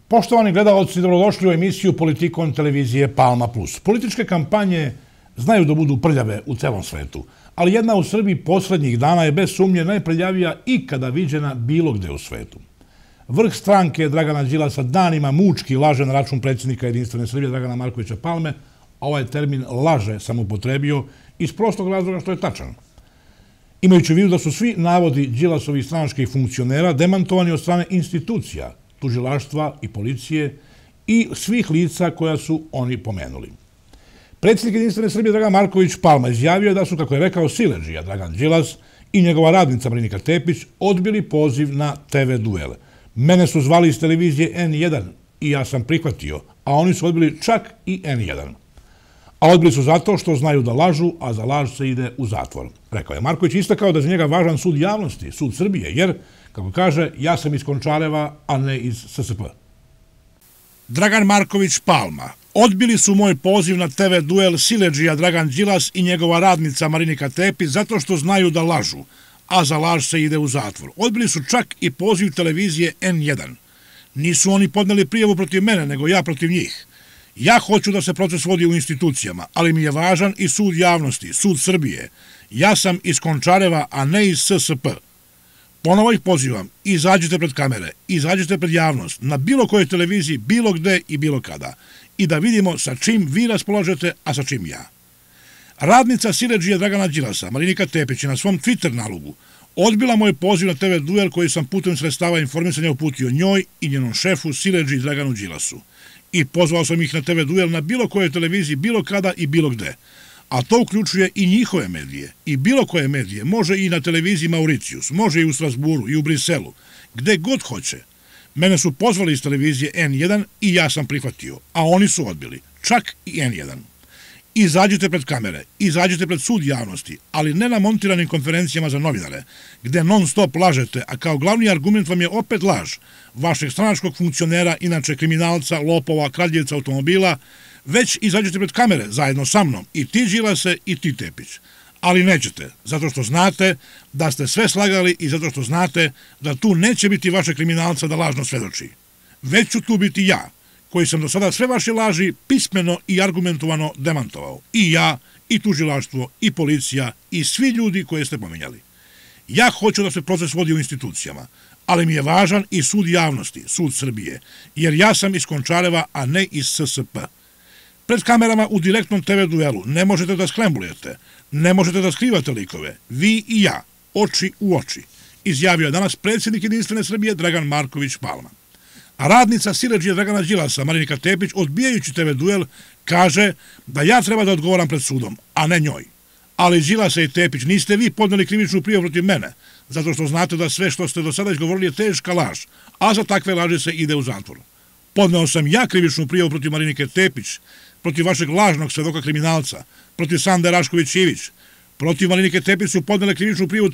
Poštovani gledalci, dobrodošli u emisiju Politikon televizije Palma Plus. Političke kampanje znaju da budu prljave u celom svetu, ali jedna u Srbiji poslednjih dana je bez sumnje najprljavija ikada viđena bilo gde u svetu. Vrh stranke Dragana Đilasa danima mučki laže na račun predsjednika Jedinstvene Srbije Dragana Markovića Palme, a ovaj termin laže sam upotrebio iz prostog razloga što je tačan. Imajući u vidu da su svi navodi Đilasovih stranačkih funkcionera demantovani od strane institucija, tužilaštva i policije i svih lica koja su oni pomenuli. Predsjednik Jedinstvene Srbije Dragan Marković Palma izjavio je da su, kako je rekao, siledžija Dragan Đilas i njegova radnica Marinika Tepić odbili poziv na TV duel. Mene su zvali iz televizije N1 i ja sam prihvatio, a oni su odbili čak i N1. A odbili su zato što znaju da lažu, a za laž se ide u zatvor. Rekao je Marković, istakao da je za njega važan sud javnosti, sud Srbije, jer, kako kaže, ja sam iz Končareva, a ne iz SSP. Dragan Marković Palma. Odbili su moj poziv na TV duel siledžija Dragan Đilas i njegova radnica Marinika Tepić zato što znaju da lažu, a za laž se ide u zatvor. Odbili su čak i poziv televizije N1. Nisu oni podneli prijavu protiv mene, nego ja protiv njih. Ja hoću da se proces vodi u institucijama, ali mi je važan i sud javnosti, sud Srbije. Ja sam iz Končareva, a ne iz SSP. Ponovo ih pozivam, izađite pred kamere, izađite pred javnost, na bilo kojoj televiziji, bilo gde i bilo kada, i da vidimo sa čim vi raspoložete, a sa čim ja. Radnica siledžije Dragana Đilasa, Marinika Tepić, je na svom Twitter nalogu odbila moj poziv na TV duel koji sam putem sredstava informisanja uputio njoj i njenom šefu siledžiji Draganu Đilasu. I pozvao sam ih na TV duel na bilo kojoj televiziji, bilo kada i bilo gde. A to uključuje i njihove medije. I bilo koje medije, može i na televiziji Mauricijus, može i u Strasburu i u Briselu, gde god hoće. Mene su pozvali iz televizije N1 i ja sam prihvatio, a oni su odbili, čak i N1. Izađite pred kamere, izađite pred sud javnosti, ali ne na montiranim konferencijama za novinare, gde non stop lažete, a kao glavni argument vam je opet laž vašeg stranačkog funkcionera, inače kriminalca, lopova, kradljivca automobila, već izađete pred kamere zajedno sa mnom, i ti Đilase i ti Tepić. Ali nećete, zato što znate da ste sve slagali i zato što znate da tu neće biti vaše kriminalca da lažno svedoči. Već ću tu biti ja, koji sam do sada sve vaše laži pismeno i argumentovano demantovao. I ja, i tužilaštvo, i policija, i svi ljudi koje ste pominjali. Ja hoću da se proces vodi u institucijama, ali mi je važan i sud javnosti, sud Srbije, jer ja sam iz Končareva, a ne iz SSP. Pred kamerama u direktnom TV duelu ne možete da sklembujete, ne možete da skrivate likove, vi i ja, oči u oči, izjavio je danas predsjednik Jedinstvene Srbije Dragan Marković Palma. A radnica siledžije Dragana Đilasa, Marinika Tepić, odbijajući TV duel, kaže da ja treba da odgovaram pred sudom, a ne njoj. Ali Đilasa i Tepić, niste vi podneli krivičnu prijavu protiv mene, zato što znate da sve što ste do sada izgovorili je teška laž, a za takve laži se ide u zatvor. Podneo sam ja krivičnu prijavu protiv Marinike Tepić, protiv vašeg lažnog svedoka kriminalca, protiv Sande Rašković-Ivić. Protiv Marinike Tepić su podnele krivičnu prijavu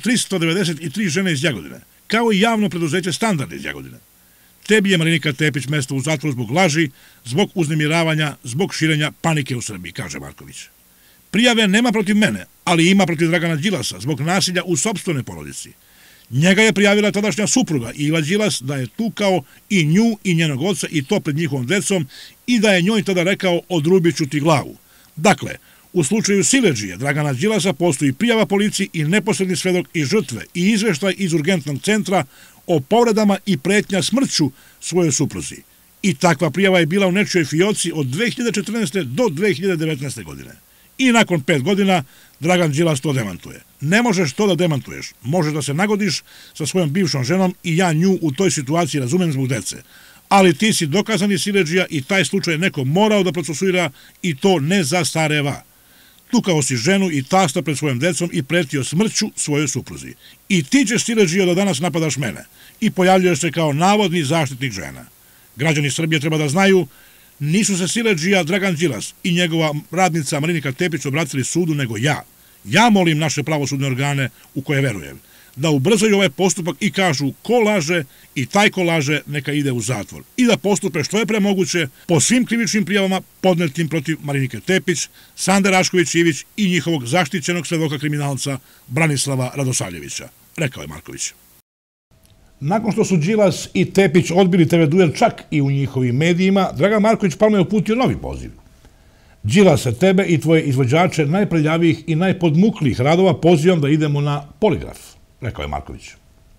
393 žene iz Jagodine, kao i javno preduzeće Standard iz Jagodine. Tebi je Marinika Tepić mesto u zatvoru zbog laži, zbog uznemiravanja, zbog širenja panike u Srbiji, kaže Marković. Prijave nema protiv mene, ali ima protiv Dragana Đilasa zbog nasilja u sopstvenoj porodici. Njega je prijavila tadašnja supruga Iva Đilas da je tukao i nju i njenog oca i to pred njihovom decom i da je njoj tada rekao odrubit ću ti glavu. Dakle, u slučaju siledžije Dragana Đilasa postoji prijava policiji i neposredni svedok i žrtve i izveštaj iz urgentnog centra o povredama i pretnja smrću svojoj supruzi. I takva prijava je bila u nečijoj fioci od 2014. do 2019. godine. I nakon 5 godina Dragan Đilas to demantuje. Ne možeš to da demantuješ. Možeš da se nagodiš sa svojom bivšom ženom i ja nju u toj situaciji razumem zbog dece. Ali ti si dokazani siledžija i taj slučaj neko morao da procesuira i to ne zastareva. Tukao si ženu i tasta pred svojom decom i pretio smrću svojoj supruzi. I ti ćeš siledžija da danas napadaš mene i pojavljuješ se kao navodni zaštitnik žena. Građani Srbije treba da znaju, nisu se siledžija Dragan Đilas i njegova radnica Marinika Tepić obratili sudu, nego ja. Ja molim naše pravosudne organe u koje verujem da ubrzaju ovaj postupak i kažu ko laže i taj ko laže neka ide u zatvor i da postupe što je premoguće po svim krivičnim prijavama podnetim protiv Marinike Tepić, Sande Rašković-Ivić i njihovog zaštićenog svedoka kriminalca Branislava Radosavljevića, rekao je Marković. Nakon što su Đilas i Tepić odbili TV duel čak i u njihovim medijima, Dragan Marković Palma je uputio novi poziv. Đilase, tebe i tvoje izvođače najprljavijih i najpodmuklijih radova pozivam da idemo na poligraf, rekao je Marković.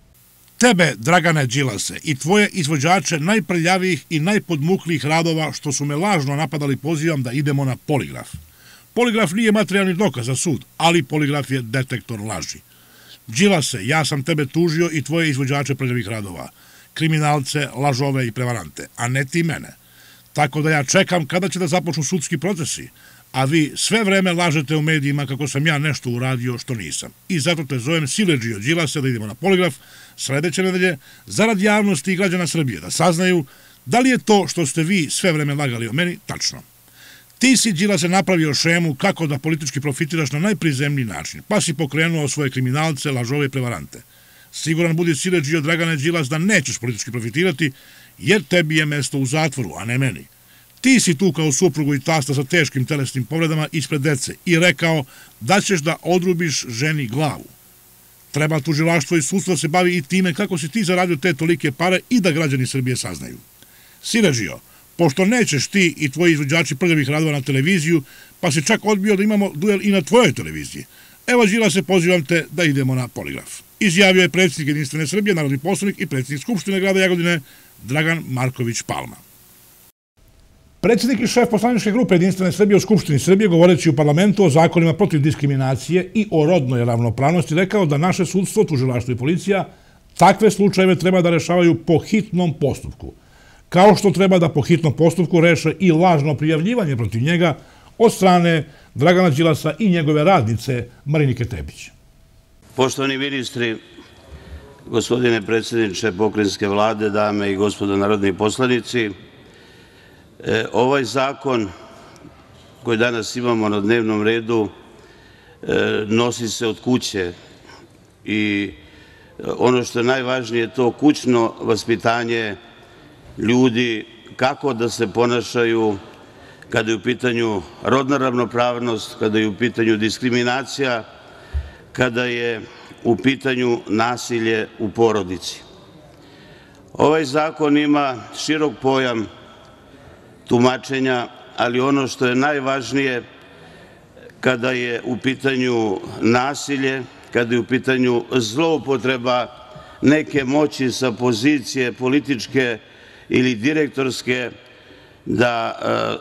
Tebe, Dragane Đilase, i tvoje izvođače najprljavijih i najpodmuklijih radova što su me lažno napadali pozivam da idemo na poligraf. Poligraf nije materijalni dokaz za sud, ali poligraf je detektor laži. Đilase, ja sam tebe tužio i tvoje izvođače prljavih radova, kriminalce, lažove i prevarante, a ne ti mene. Tako da ja čekam kada će da započnu sudski procesi, a vi sve vreme lažete u medijima kako sam ja nešto uradio što nisam. I zato te zovem siledžio Đilase da idemo na poligraf sledeće nedelje, zarad javnosti i građana Srbije, da saznaju da li je to što ste vi sve vreme lagali o meni tačno. Ti si, Đilase, napravio šemu kako da politički profitiraš na najprizemniji način, pa si pokrenuo svoje kriminalce, lažove i prevarante. Siguran budi siledžio Dragane Đilas da nećeš politički profitirati, jer tebi je mesto u zatvoru, a ne meni. Ti si tu kao suprugu i tasta sa teškim telesnim povredama ispred dece i rekao da ćeš da odrubiš ženi glavu. Treba tužilaštvo i sudstvo da se bavi i time kako si ti zaradio te tolike pare i da građani Srbije saznaju. Siledžio, pošto nećeš ti i tvoji izvođači prljavih radova na televiziju, pa si čak odbio da imamo duel i na tvojoj televiziji. Evo, Đilase, pozivam te da idemo na poligraf. Izjavio je predsjednik Jedinstvene Srbije, narodni poslanik i predsjednik Skupštine grada Jagodine, Dragan Marković Palma. Predsjednik i šef poslaničke grupe Jedinstvene Srbije u Skupštini Srbije, govoreći u parlamentu o zakonima protiv diskriminacije i o rodnoj ravnopravnosti, rekao da naše sudstvo, tužilaštvo i policija takve slučajeve treba da rešavaju po hitnom postupku, kao što treba da po hitnom postupku reše i lažno prijavljivanje protiv njega od strane Dragana Đilasa i njegove radnice Marinike Tepić. Poštovani ministri, gospodine predsjedniče pokrajinske vlade, dame i gospodo narodni poslanici, ovaj zakon koji danas imamo na dnevnom redu nosi se od kuće i ono što je najvažnije, to kućno vaspitanje ljudi kako da se ponašaju kada je u pitanju rodna ravnopravnost, kada je u pitanju diskriminacija, kada je u pitanju nasilje u porodici. Ovaj zakon ima širok pojam tumačenja, ali ono što je najvažnije kada je u pitanju nasilje, kada je u pitanju zloupotreba neke moći sa pozicije političke ili direktorske, da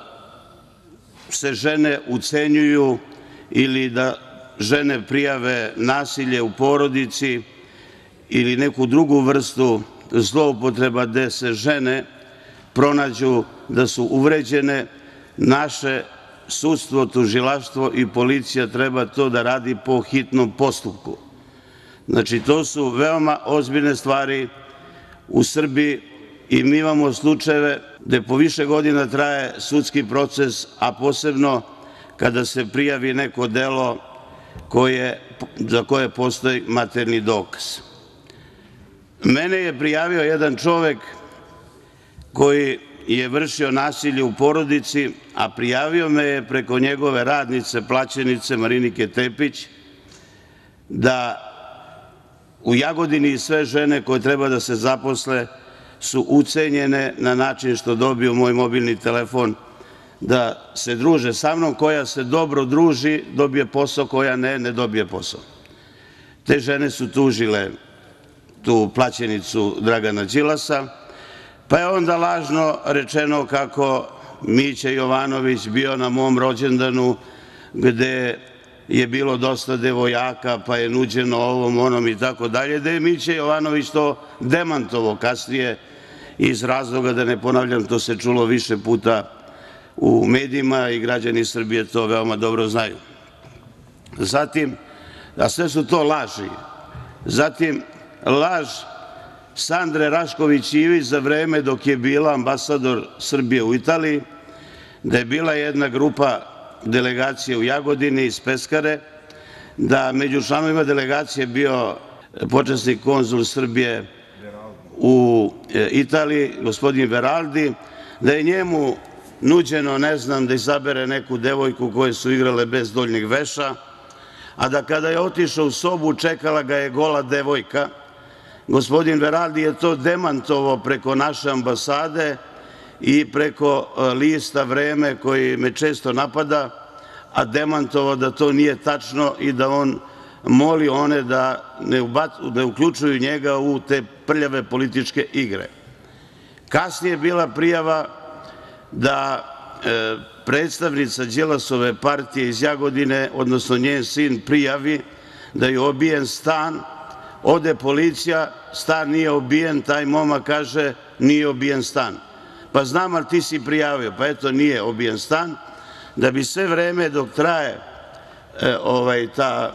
se žene ucenjuju ili da žene prijave nasilje u porodici ili neku drugu vrstu zloupotreba gde se žene pronađu da su uvređene, naše sudstvo, tužilaštvo i policija treba to da radi po hitnom postupku. Znači, to su veoma ozbiljne stvari u Srbiji i mi imamo slučajeve gde po više godina traje sudski proces, a posebno kada se prijavi neko delo za koje postoji materijalni dokaz. Mene je prijavio jedan čovek koji je vršio nasilje u porodici, a prijavio me je preko njegove radnice, plaćenice Marinike Tepić, da u Jagodini sve žene koje treba da se zaposle su ucenjene na način što dobiju moj mobilni telefon da se druže sa mnom, koja se dobro druži dobije posao, koja ne dobije posao. Te žene su tužile tu plaćenicu Dragana Đilasa, pa je onda lažno rečeno kako Mića Jovanović bio na mom rođendanu gde je bilo dosta devojaka, pa je nuđeno ovom, onom i tako dalje, da je Mića Jovanović to demantovao kasnije iz razloga, da ne ponavljam, to se čulo više puta u medijima i građani Srbije to veoma dobro znaju. Zatim, a sve su to laži, zatim laž Sandre Rašković Ivić za vreme dok je bila ambasador Srbije u Italiji, da je bila jedna grupa delegacije u Jagodini iz Peskare, da među članovima delegacije bio počasni konzul Srbije u Italiji, gospodin Veraldi, da je njemu nuđeno, ne znam, da izabere neku devojku koje su igrale bez donjeg veša, a da kada je otišao u sobu čekala ga je gola devojka, Gospodin Veraldi je to demantovao preko naše ambasade i preko lista Vreme, koji me često napada, a demantovao da to nije tačno i da on moli one da ne uključuju njega u te prljave političke igre. Kasnije je bila prijava da predstavnica Đilasove partije iz Jagodine, odnosno njen sin, prijavi da je obijen stan. Ode policija, stan nije obijen, taj momak kaže nije obijen stan. Pa znam, ali ti si prijavio. Pa eto, nije obijen stan. Da bi sve vreme dok traje ta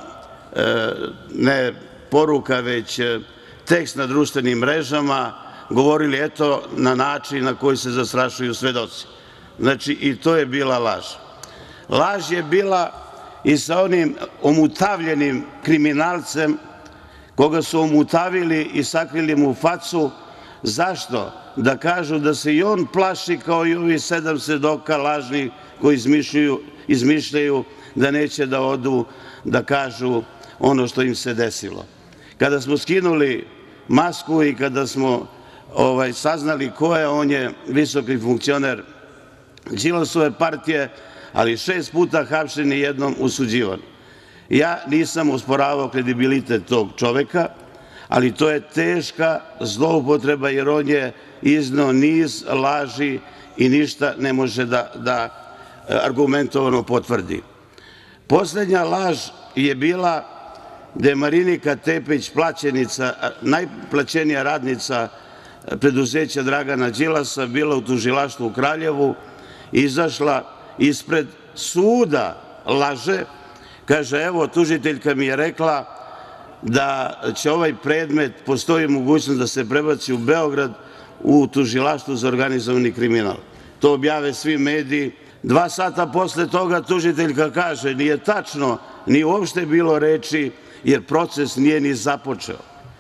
ne poruka, već tekst na društvenim mrežama, govorili eto na način na koji se zastrašuju svedoci. Znači, i to je bila laž. Laž je bila i sa onim omutavljenim kriminalcem koga su omutavili i sakrili mu facu. Zašto? Da kažu da se i on plaši kao i ovi 7 svedoka lažnih koji izmišljaju da neće da odu da kažu ono što im se desilo. Kada smo skinuli masku i kada smo saznali ko je, on je visoki funkcioner Đilasove partije, ali 6 puta hapšen i jednom osuđivan. Ja nisam osporavao kredibilitet tog čoveka, ali to je teška zloupotreba, jer on je izneo niz laži i ništa ne može da argumentovano potvrdi. Poslednja laž je bila da je Marinika Tepić, najplaćenija radnica preduzeća Dragana Đilasa, bila u tužilaštvu u Kraljevu, izašla ispred suda, laže, kaže evo tužiteljka mi je rekla da će ovaj predmet, postoji mogućnost da se prebaci u Beograd u tužilaštvu za organizovani kriminal. To objave svi mediji. 2 sata posle toga tužiteljka kaže nije tačno, nije uopšte bilo reči, jer proces nije ni započeo.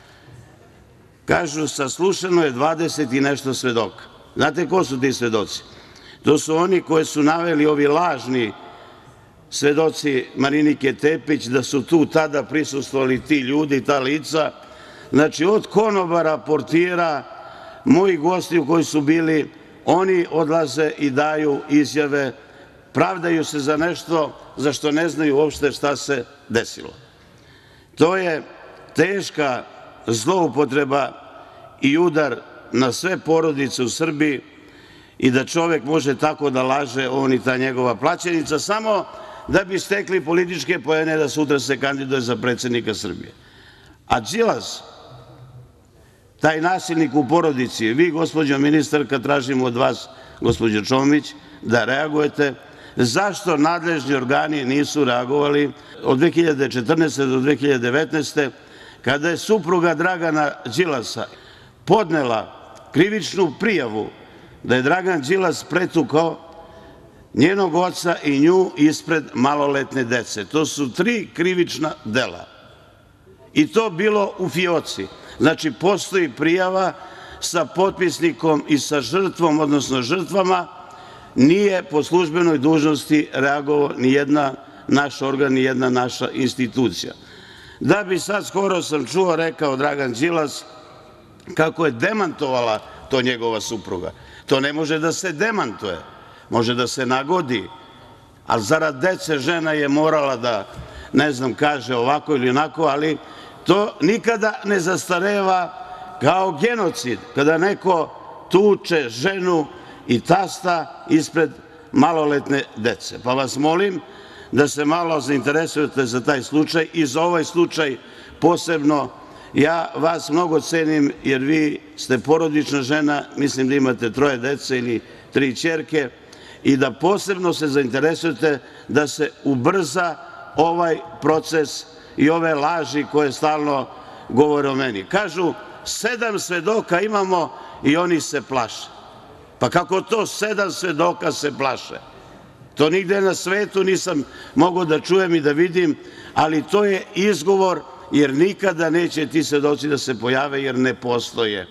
Kažu saslušano je 20 i nešto svedoka. Znate ko su ti svedoci? To su oni koje su naveli ovi lažni svedoci Marinike Tepić, da su tu tada prisustvovali ti ljudi, ta lica. Znači, od konobara, portira, moji gosti koji su bili, oni odlaze i daju izjave, pravdaju se za nešto za što ne znaju uopšte šta se desilo. To je teška zloupotreba i udar na sve porodice u Srbiji i da čovek može tako da laže, on i ta njegova plaćenica, samo da bi stekli političke poene da sutra se kandiduje za predsednika Srbije. A Đilas, taj nasilnik u porodici, vi, gospođo ministarka, tražimo od vas, gospođo Čomić, da reagujete. Zašto nadležni organi nisu reagovali od 2014. do 2019. kada je supruga Dragana Đilasa podnela krivičnu prijavu da je Dragan Đilas pretukao njenog oca i nju ispred maloletne dece? To su 3 krivična dela. I to bilo u fioci. Znači, postoji prijava sa potpisnikom i sa žrtvom, odnosno žrtvama. Nije po službenoj dužnosti reagovao ni jedna naš organ, ni jedna naša institucija. Da bi sad, skoro sam čuo, rekao Dragan Đilas kako je demantovala to njegova supruga. To ne može da se demantuje, može da se nagodi, ali zarad dece žena je morala da, ne znam, kaže ovako ili onako, ali to nikada ne zastareva kao genocid, kada neko tuče ženu i tasta ispred maloletne dece. Pa vas molim da se malo zainteresujete za taj slučaj i za ovaj slučaj posebno. Ja vas mnogo cenim, jer vi ste porodična žena, mislim da imate 3 dece ili 3 ćerke, i da posebno se zainteresujete da se ubrza ovaj proces i ove laži koje stalno govore o meni. Kažu 7 svedoka imamo i oni se plaše. Pa kako to 7 svedoka se plaše? To nigde na svetu nisam mogao da čujem i da vidim, ali to je izgovor, jer nikada neće ti svedoci da se pojave, jer ne postoje.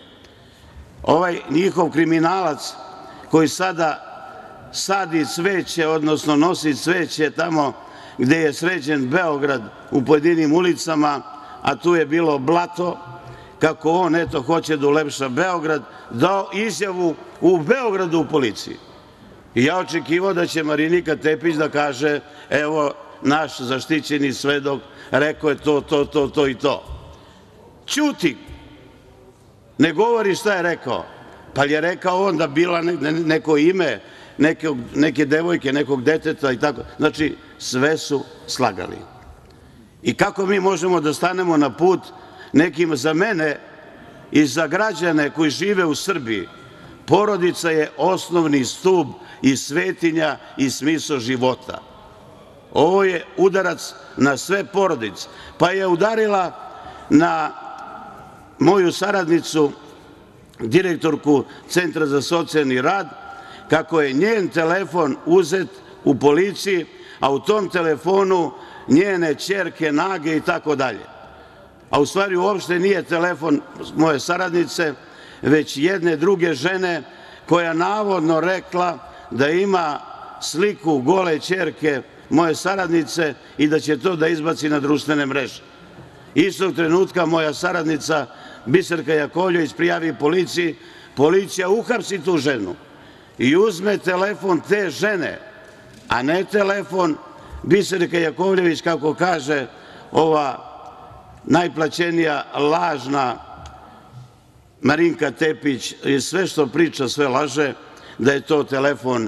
Ovaj njihov kriminalac koji sada sadi cveće, odnosno nosi cveće tamo gde je sređen Beograd u pojedinim ulicama, a tu je bilo blato, kako on, eto, hoće da ulepša Beograd, dao izjavu u Beogradu u policiji. I ja očekivao da će Marinika Tepić da kaže, evo, naš zaštićeni svedok rekao je to i to. Ćuti, ne govori šta je rekao. Pa je rekao on da bila neko ime, neke devojke, nekog deteta i tako. Znači, sve su slagali. I kako mi možemo da stanemo na put nekim, za mene i za građane koji žive u Srbiji, porodica je osnovni stub i svetinja i smisao života. Ovo je udarac na sve porodice. Pa je udarila na moju saradnicu, direktorku Centra za socijalni rad, kako je njen telefon uzet u policiji, a u tom telefonu njene ćerke, nage i tako dalje. A u stvari uopšte nije telefon moje saradnice, već jedne druge žene koja navodno rekla da ima sliku gole ćerke moje saradnice i da će to da izbaci na društvene mreže. Istog trenutka moja saradnica Biserka Jakovljević prijavi policiji, policija uhapsi tu ženu i uzme telefon te žene, a ne telefon Biserke Jakovljević, kako kaže ova najplaćenija lažna Marinka Tepić, i sve što priča, sve laže, da je to telefon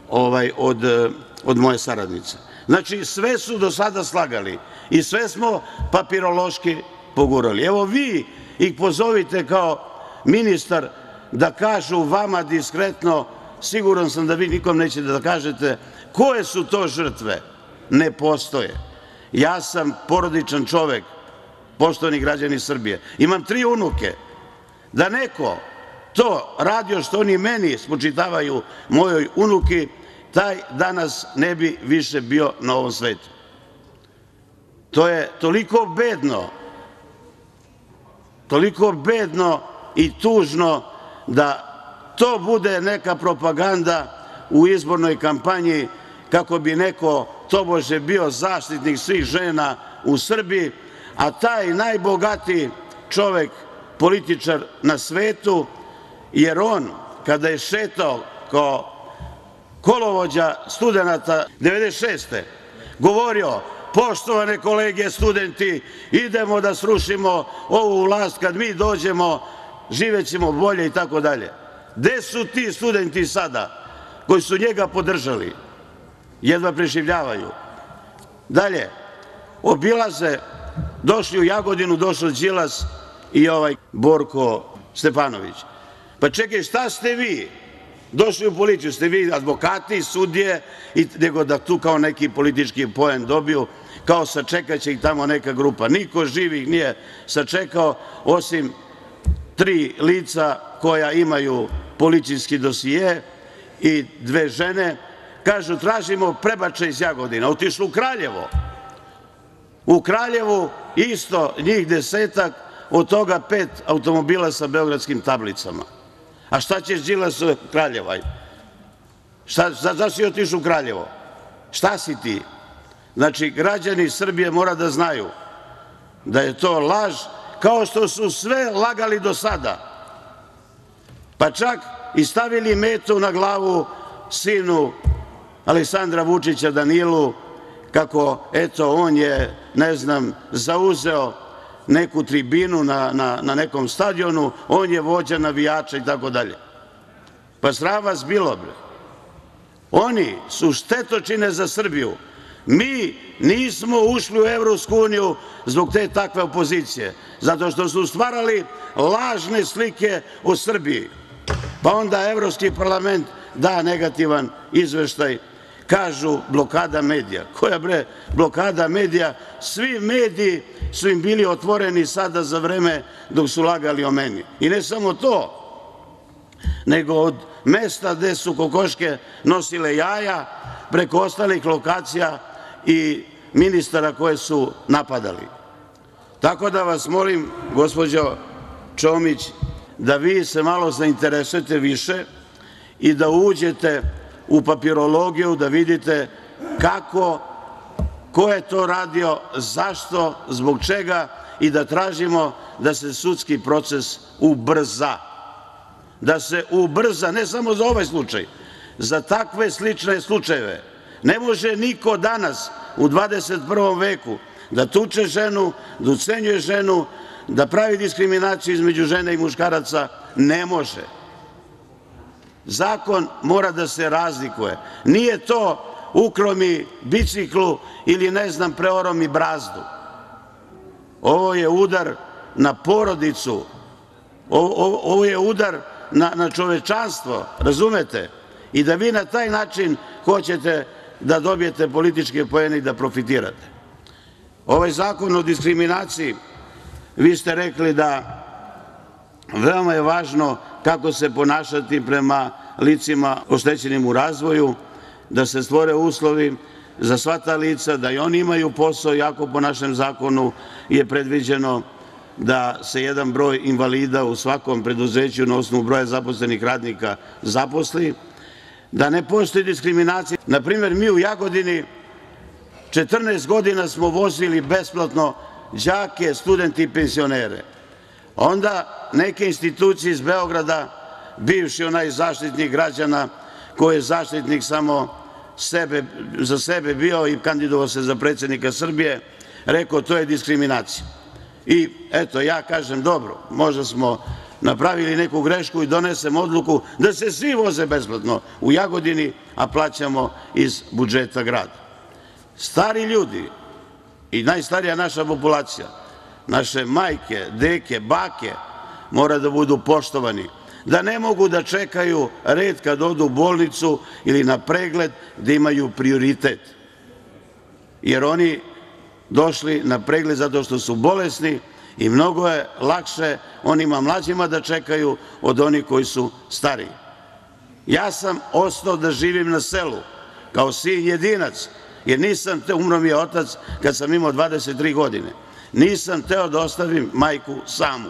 od moje saradnice. Znači, sve su do sada slagali i sve smo papirološki pogurali. Evo, vi ih pozovite kao ministar da kažu vama diskretno, siguran sam da vi nikom nećete da kažete koje su to žrtve. Ne postoje. Ja sam porodičan čovek, poštovani građani Srbije. Imam 3 unuke. Da neko to radio što oni meni spočitavaju, mojoj unuki, taj danas ne bi više bio na ovom svetu. To je toliko bedno i tužno da to bude neka propaganda u izbornoj kampanji, kako bi neko tobože bio zaštitnik svih žena u Srbiji, a taj najbogatiji čovek, političar na svetu, jer on kada je šetao kao kolovođa studenata 96. govorio, poštovane kolege studenti, idemo da srušimo ovu vlast, kad mi dođemo živećemo bolje i tako dalje. Gde su ti studenti sada koji su njega podržali? Jedva preživljavaju. Dalje, obilaze, došli u Jagodinu, došao Đilas i ovaj Borko Stefanović. Pa čekaj, šta ste vi došli u policiju? Ste vi advokati, sudije, nego da tu kao neki politički poen dobiju, kao sačekaće ih tamo neka grupa. Niko živih nije sačekao, osim 3 lica koja imaju policijski dosije i 2 žene. Kažu, tražimo prebačaj iz Jagodina. Otišli u Kraljevo. U Kraljevu isto njih 10, od toga 5 automobila sa beogradskim tablicama. A šta ćeš Đilas u Kraljevo? Zašto si otišao u Kraljevo? Šta si ti? Znači, građani Srbije mora da znaju da je to laž, kao što su sve lagali do sada. Pa čak i stavili metu na glavu sinu Aleksandra Vučića, Danilu, kako, eto, on je, ne znam, zauzeo neku tribinu na nekom stadionu, on je vođa navijača i tako dalje. Pa sram vas bilo, bre. Oni su štetočine za Srbiju. Mi nismo ušli u Evropsku uniju zbog te takve opozicije, zato što su stvarali lažne slike o Srbiji. Pa onda Evropski parlament da negativan izveštaj, kažu blokada medija. Koja bre blokada medija? Svi mediji su im bili otvoreni sada za vreme dok su lagali o meni. I ne samo to, nego od mesta gde su kokoške nosile jaja, preko ostalih lokacija i ministara koje su napadali. Tako da vas molim, gospođo Čomić, da vi se malo zainteresujete više i da uđete u papirologiju, da vidite kako, ko je to radio, zašto, zbog čega i da tražimo da se sudski proces ubrza. Da se ubrza, ne samo za ovaj slučaj, za takve slične slučajeve. Ne može niko danas u 21. veku da tuče ženu, da ucenjuje ženu, da pravi diskriminaciju između žene i muškaraca. Ne može. Zakon mora da se razlikuje. Nije to ukro mi biciklu ili ne znam preoro mi brazdu. Ovo je udar na porodicu. Ovo je udar na čovečanstvo, razumete? I da vi na taj način hoćete da dobijete političke poene i da profitirate. Ovaj zakon o diskriminaciji, vi ste rekli da veoma je važno kako se ponašati prema licima oštećenim u razvoju, da se stvore uslovi za sva ta lica, da i oni imaju posao, iako po našem zakonu je predviđeno da se jedan broj invalida u svakom preduzeću na osnovu broja zaposlenih radnika zaposli, da ne postoji diskriminacija. Na primer, mi u Jagodini 14 godina smo vozili besplatno đake, studente i penzionere. Onda neke institucije iz Beograda, bivši onaj zaštitnik građana, koji je zaštitnik samo za sebe bio i kandidovao se za predsednika Srbije, rekao to je diskriminacija. I eto, ja kažem dobro, možda smo napravili neku grešku i donesem odluku da se svi voze besplatno u Jagodini, a plaćamo iz budžeta grada. Stari ljudi i najstarija naša populacija, naše majke, deke, bake, mora da budu poštovani, da ne mogu da čekaju red kad odu u bolnicu ili na pregled, da imaju prioritet. Jer oni došli na pregled zato što su bolesni i mnogo je lakše onima mlađima da čekaju od onih koji su stariji. Ja sam ostao da živim na selu kao sin jedinac, jer nisam teo, umro mi je otac kad sam imao 23 godine, nisam teo da ostavim majku samu.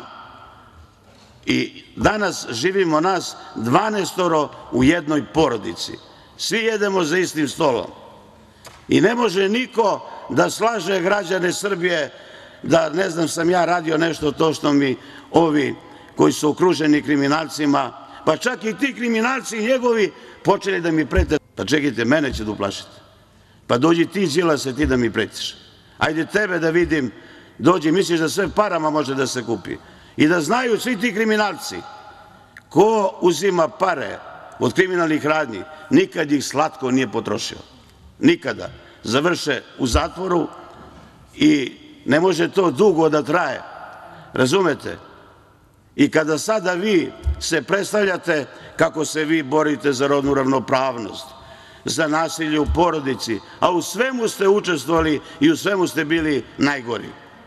I danas živimo nas 12 u jednoj porodici. Svi jedemo za istim stolom. I ne može niko da slaže građane Srbije da, ne znam, sam ja radio nešto to što mi ovi koji su okruženi kriminalcima, pa čak i ti kriminalci njegovi počeli da mi prete. Pa čekajte, mene će da uplašite. Pa dođi ti, Đilase, ti da mi pretiš. Ajde tebe da vidim, dođi, misliš da sve parama može da se kupi. I da znaju svi ti kriminalci, ko uzima pare od kriminalnih radnji, nikad ih slatko nije potrošio. Nikada. Završe u zatvoru i ne može to dugo da traje. Razumete? I kada sada vi se predstavljate kako se vi borite za rodnu ravnopravnost, za nasilje u porodici, a u svemu ste učestvovali i u svemu ste bili najgori.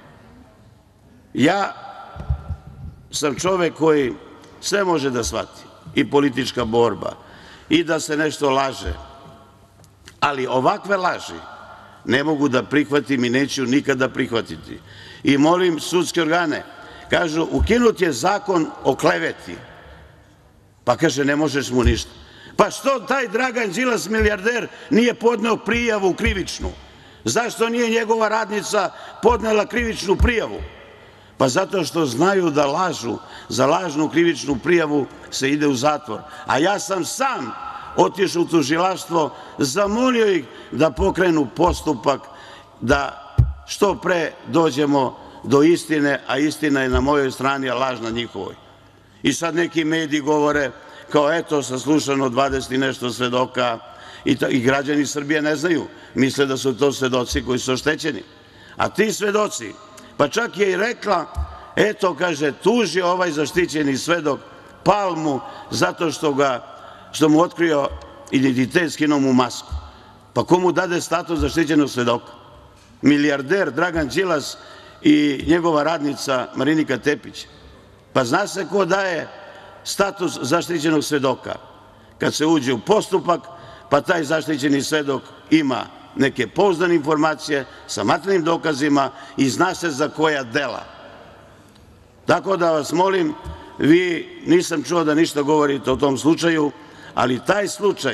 Ja sam čovek koji sve može da shvati, i politička borba, i da se nešto laže, ali ovakve laži ne mogu da prihvatim i neću nikada prihvatiti. I molim sudske organe, kažu, ukinut je zakon o kleveti, pa kaže, ne možeš mu ništa. Pa što taj Dragan Đilas, milijarder, nije podneo prijavu krivičnu? Zašto nije njegova radnica podnela krivičnu prijavu? Pa zato što znaju da lažu, za lažnu krivičnu prijavu se ide u zatvor. A ja sam sam otišao u tužilaštvo, zamolio ih da pokrenu postupak, da što pre dođemo do istine, a istina je na mojoj strani, a laž na njihovoj. I sad neki mediji govore kao eto, saslušano 20 i nešto svedoka i građani Srbije ne znaju, misle da su to svedoci koji su oštećeni. A ti svedoci, pa čak je i rekla, eto, kaže, tuži ovaj zaštićeni svedok Palmu zato što mu otkrio identitet, skinuo mu masku. Pa ko mu dade status zaštićenog svedoka? Milijarder Dragan Đilas i njegova radnica Marinika Tepić. Pa zna se ko daje status zaštićenog svedoka? Kad se uđe u postupak, pa taj zaštićeni svedok ima neke pouzdane informacije sa materijalnim dokazima i zna se za koja dela. Tako da vas molim, vi nisam čuo da ništa govorite o tom slučaju, ali taj slučaj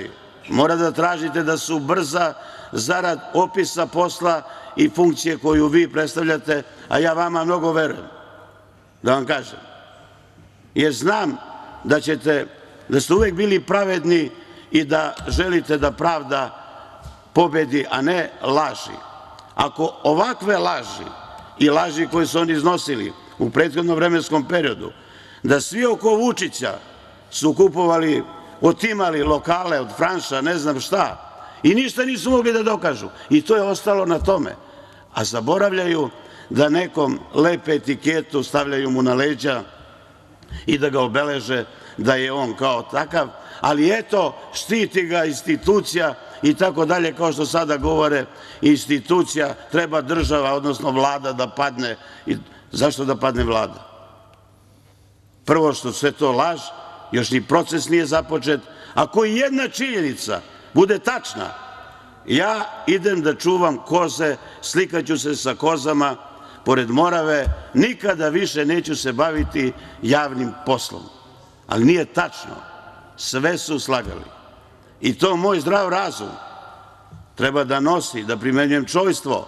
mora da tražite da su brza zarad opisa posla i funkcije koju vi predstavljate, a ja vama mnogo verujem, da vam kažem. Jer znam da ste uvek bili pravedni i da želite da pravda pobedi, a ne laži. Ako ovakve laži i laži koje su oni iznosili u prethodnom vremenskom periodu, da svi oko Vučića su kupovali, otimali lokale od Franša, ne znam šta, i ništa nisu mogli da dokažu. I to je ostalo na tome. A zaboravljaju da nekom lepe etiketu, stavljaju mu na leđa i da ga obeleže da je on kao takav, ali eto, štiti ga institucija i tako dalje, kao što sada govore, institucija, treba država, odnosno vlada da padne. Zašto da padne vlada? Prvo što sve to laž, još ni proces nije započet. Ako i jedna činjenica bude tačna, ja idem da čuvam koze, slikaću se sa kozama pored Morave, nikada više neću se baviti javnim poslom. Ali nije tačno, sve su slagali. I to moj zdrav razum treba da nosi, da primenjujem čojstvo,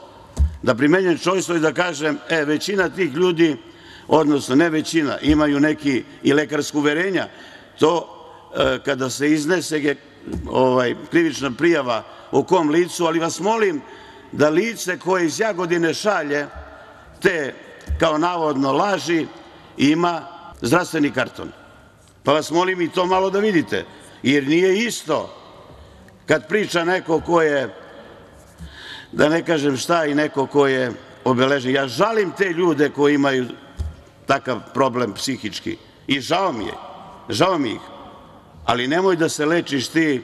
i da kažem, većina tih ljudi, odnosno ne većina, imaju neki i lekarsko uverenja, to kada se iznese krivična prijava o kom licu, ali vas molim da lice koje iz Jagodine šalje te kao navodno laži ima zdravstveni karton. Pa vas molim i to malo da vidite, jer nije isto kad priča neko ko je, da ne kažem šta, i neko ko je obeležen. Ja žalim te ljude koji imaju takav problem psihički i žao mi ih, ali nemoj da se lečiš ti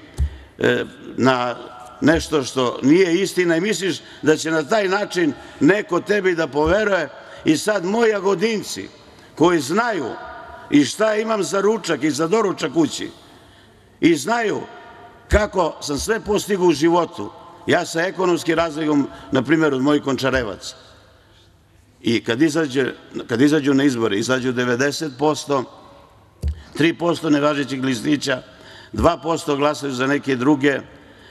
na nešto što nije istina i misliš da će na taj način neko tebi da poveruje. I sad moji Jagodinci koji znaju i šta imam za ručak i za doručak kući i znaju kako sam sve postigao u životu, ja sa ekonomskim razlogom, na primjer od mojih Končarevaca, i kad izađu na izbore, izađu 90%, 3% nevažećih listića, 2% glasaju za neke druge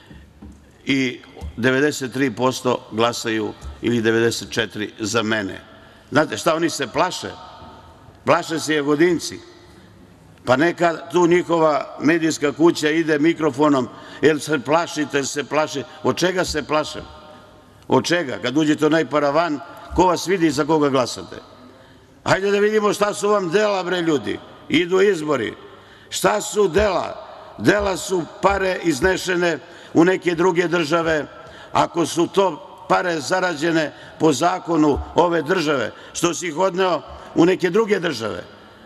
i 93% glasaju, ili 94% za mene. Znate šta, oni se plaše? Plaše se Jagodinci. Pa neka tu njihova medijska kuća ide mikrofonom, jer se plašite, Od čega se plaše? Od čega? Kad uđete u onaj paravan, ko vas vidi i za koga glasate? Hajde da vidimo šta su vam dela, bre ljudi. Idu izbori. Šta su dela? Dela su pare iznešene u neke druge države. Ako su to pare zarađene po zakonu ove države, što si ih odneo u neke druge države?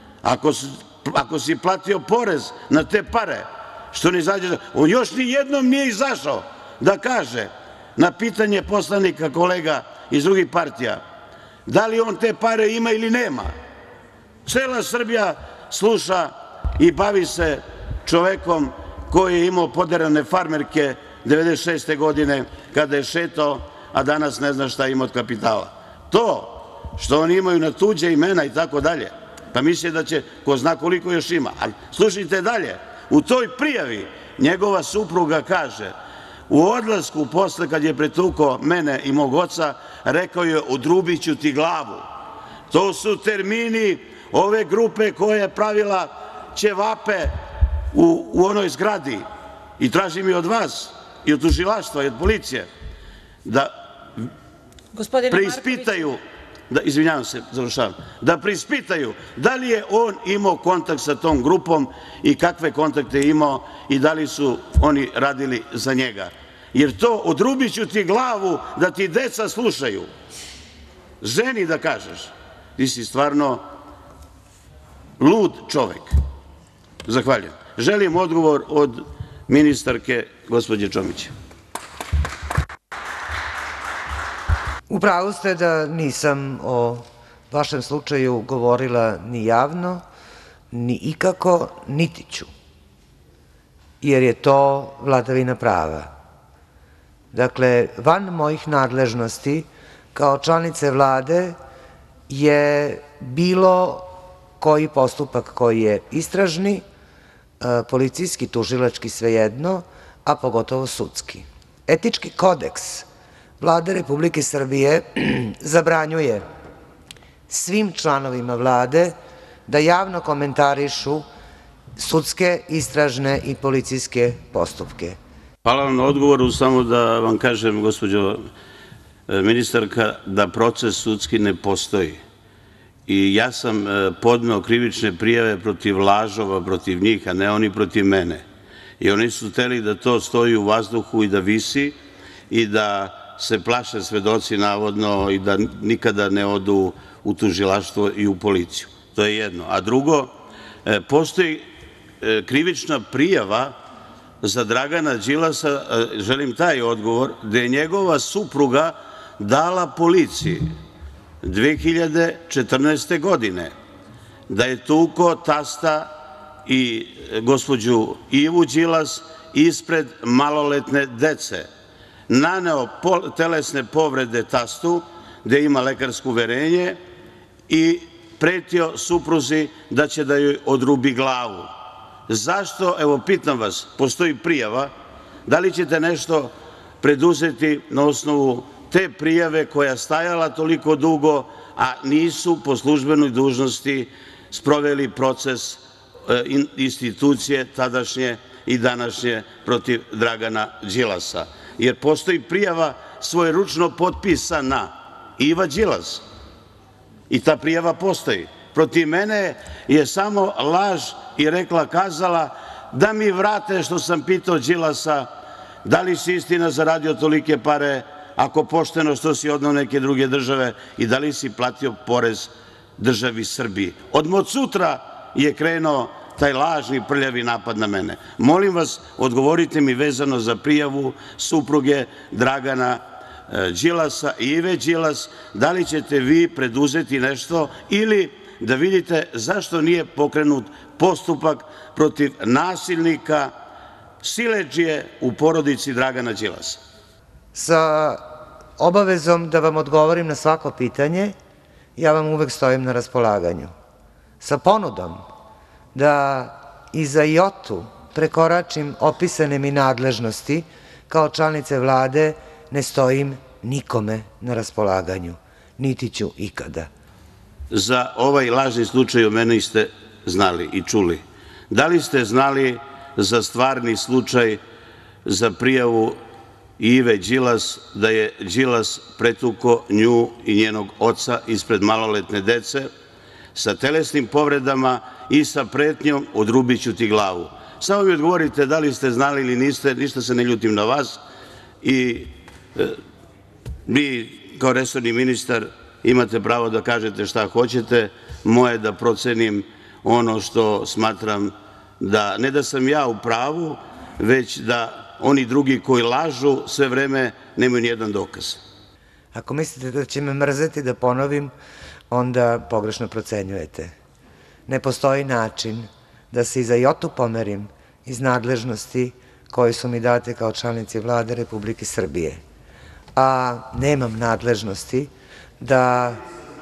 Ako si platio porez na te pare, što ne izađeš? On još ni jednom nije izašao da kaže na pitanje poslanika, kolega iz drugih partija, da li on te pare ima ili nema. Cela Srbija sluša i bavi se čovekom koji je imao poderane farmerke 1996. godine kada je šetao, a danas ne zna šta ima od kapitala. To što oni imaju na tuđe imena i tako dalje, pa misle da će, ko zna koliko još ima. Ali slušajte dalje, u toj prijavi njegova supruga kaže, u odlasku posle kad je pretukao mene i mog oca, rekao je, odrubiću ti glavu. To su termini ove grupe koja je pravila ćevape u onoj zgradi. I tražim i od vas, i od tužilaštva, i od policije, da preispitaju, izvinjavam se, završavam, da preispitaju da li je on imao kontakt sa tom grupom i kakve kontakte je imao i da li su oni radili za njega. Jer to odrubiću ti glavu da ti deca slušaju. Ženi da kažeš, ti si stvarno lud čovek. Zahvaljujem. Želim odgovor od ministarke, gospođe Čomić. U pravu ste da nisam o vašem slučaju govorila ni javno, ni ikako, niti ću, jer je to vladavina prava. Dakle, van mojih nadležnosti kao članice Vlade je bilo koji postupak koji je istražni, policijski, tužilački, svejedno, a pogotovo sudski. Etički kodeks Vlade Republike Srbije zabranjuje svim članovima Vlade da javno komentarišu sudske, istražne i policijske postupke. Hvala vam na odgovoru, samo da vam kažem, gospođo ministarka, da proces sudski ne postoji. I ja sam podneo krivične prijave protiv lažova, protiv njih, a ne oni protiv mene. I oni su hteli da to stoji u vazduhu i da visi i da se plaše svedoci navodno i da nikada ne odu u tužilaštvo i u policiju. To je jedno. A drugo, postoji krivična prijava za Dragana Đilasa, želim taj odgovor, gde je njegova supruga dala policiji 2014. godine da je tukao tasta i gospođu Ivu Đilas ispred maloletne dece, naneo telesne povrede tastu gde ima lekarsko uverenje i pretio supruzi da će da joj odrubi glavu. Zašto, evo pitam vas, postoji prijava, da li ćete nešto preduzeti na osnovu te prijave koja je stajala toliko dugo, a nisu po službenoj dužnosti sproveli proces institucije tadašnje i današnje protiv Dragana Đilasa? Jer postoji prijava svojeručno potpisana Iva Đilas i ta prijava postoji. Protiv mene je samo laž i rekla kazala da mi vrate što sam pitao Đilasa da li si istina zaradio tolike pare, ako pošteno što si odneo neke druge države i da li si platio porez državi Srbiji. Od sutra je krenuo taj lažni prljavi napad na mene. Molim vas, odgovorite mi vezano za prijavu supruge Dragana Đilasa i Ive Đilas, da li ćete vi preduzeti nešto ili da vidite zašto nije pokrenut postupak protiv nasilnika, siledžije u porodici Dragana Đilasa? Sa obavezom da vam odgovorim na svako pitanje, ja vam uvek stojim na raspolaganju. Sa ponudom da i za jotu prekoračim opisane mi nadležnosti, kao članice Vlade ne stojim nikome na raspolaganju, niti ću ikada. Za ovaj lažni slučaj o meni ste znali i čuli. Da li ste znali za stvarni slučaj, za prijavu Ive Đilas, da je Đilas pretukao nju i njenog oca ispred maloletne dece sa telesnim povredama i sa pretnjom odrubiću ti glavu? Samo mi odgovorite da li ste znali ili niste, ništa se ne ljutim na vas i vi kao resorni ministar imate pravo da kažete šta hoćete, moje da procenim ono što smatram da, ne da sam ja u pravu, već da oni drugi koji lažu sve vreme nemaju nijedan dokaz. Ako mislite da će me mrzeti da ponovim, onda pogrešno procenjujete. Ne postoji način da se i za jotu pomerim iz nadležnosti koje su mi date kao članici Vlade Republike Srbije. A nemam nadležnosti da...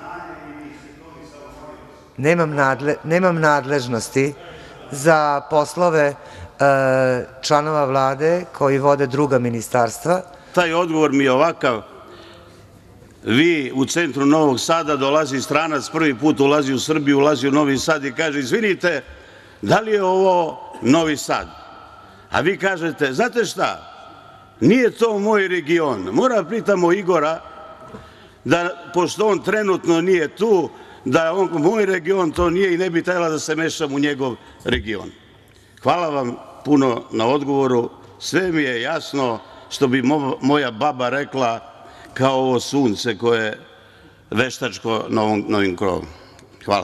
Nemam nadležnosti za poslove članova Vlade koji vode druga ministarstva. Taj odgovor mi je ovakav. Vi u centru Novog Sada dolazi stranac, prvi put ulazi u Srbiju, ulazi u Novi Sad i kaže, izvinite, da li je ovo Novi Sad? A vi kažete, znate šta, nije to moj region. Mora pitamo Igora, da pošto on trenutno nije tu, da moj region to nije i ne bi trebala da se mešam u njegov region. Hvala vam puno na odgovoru. Sve mi je jasno, što bi moja baba rekla, kao ovo sunce koje je veštačko na ovim krovom. Hvala.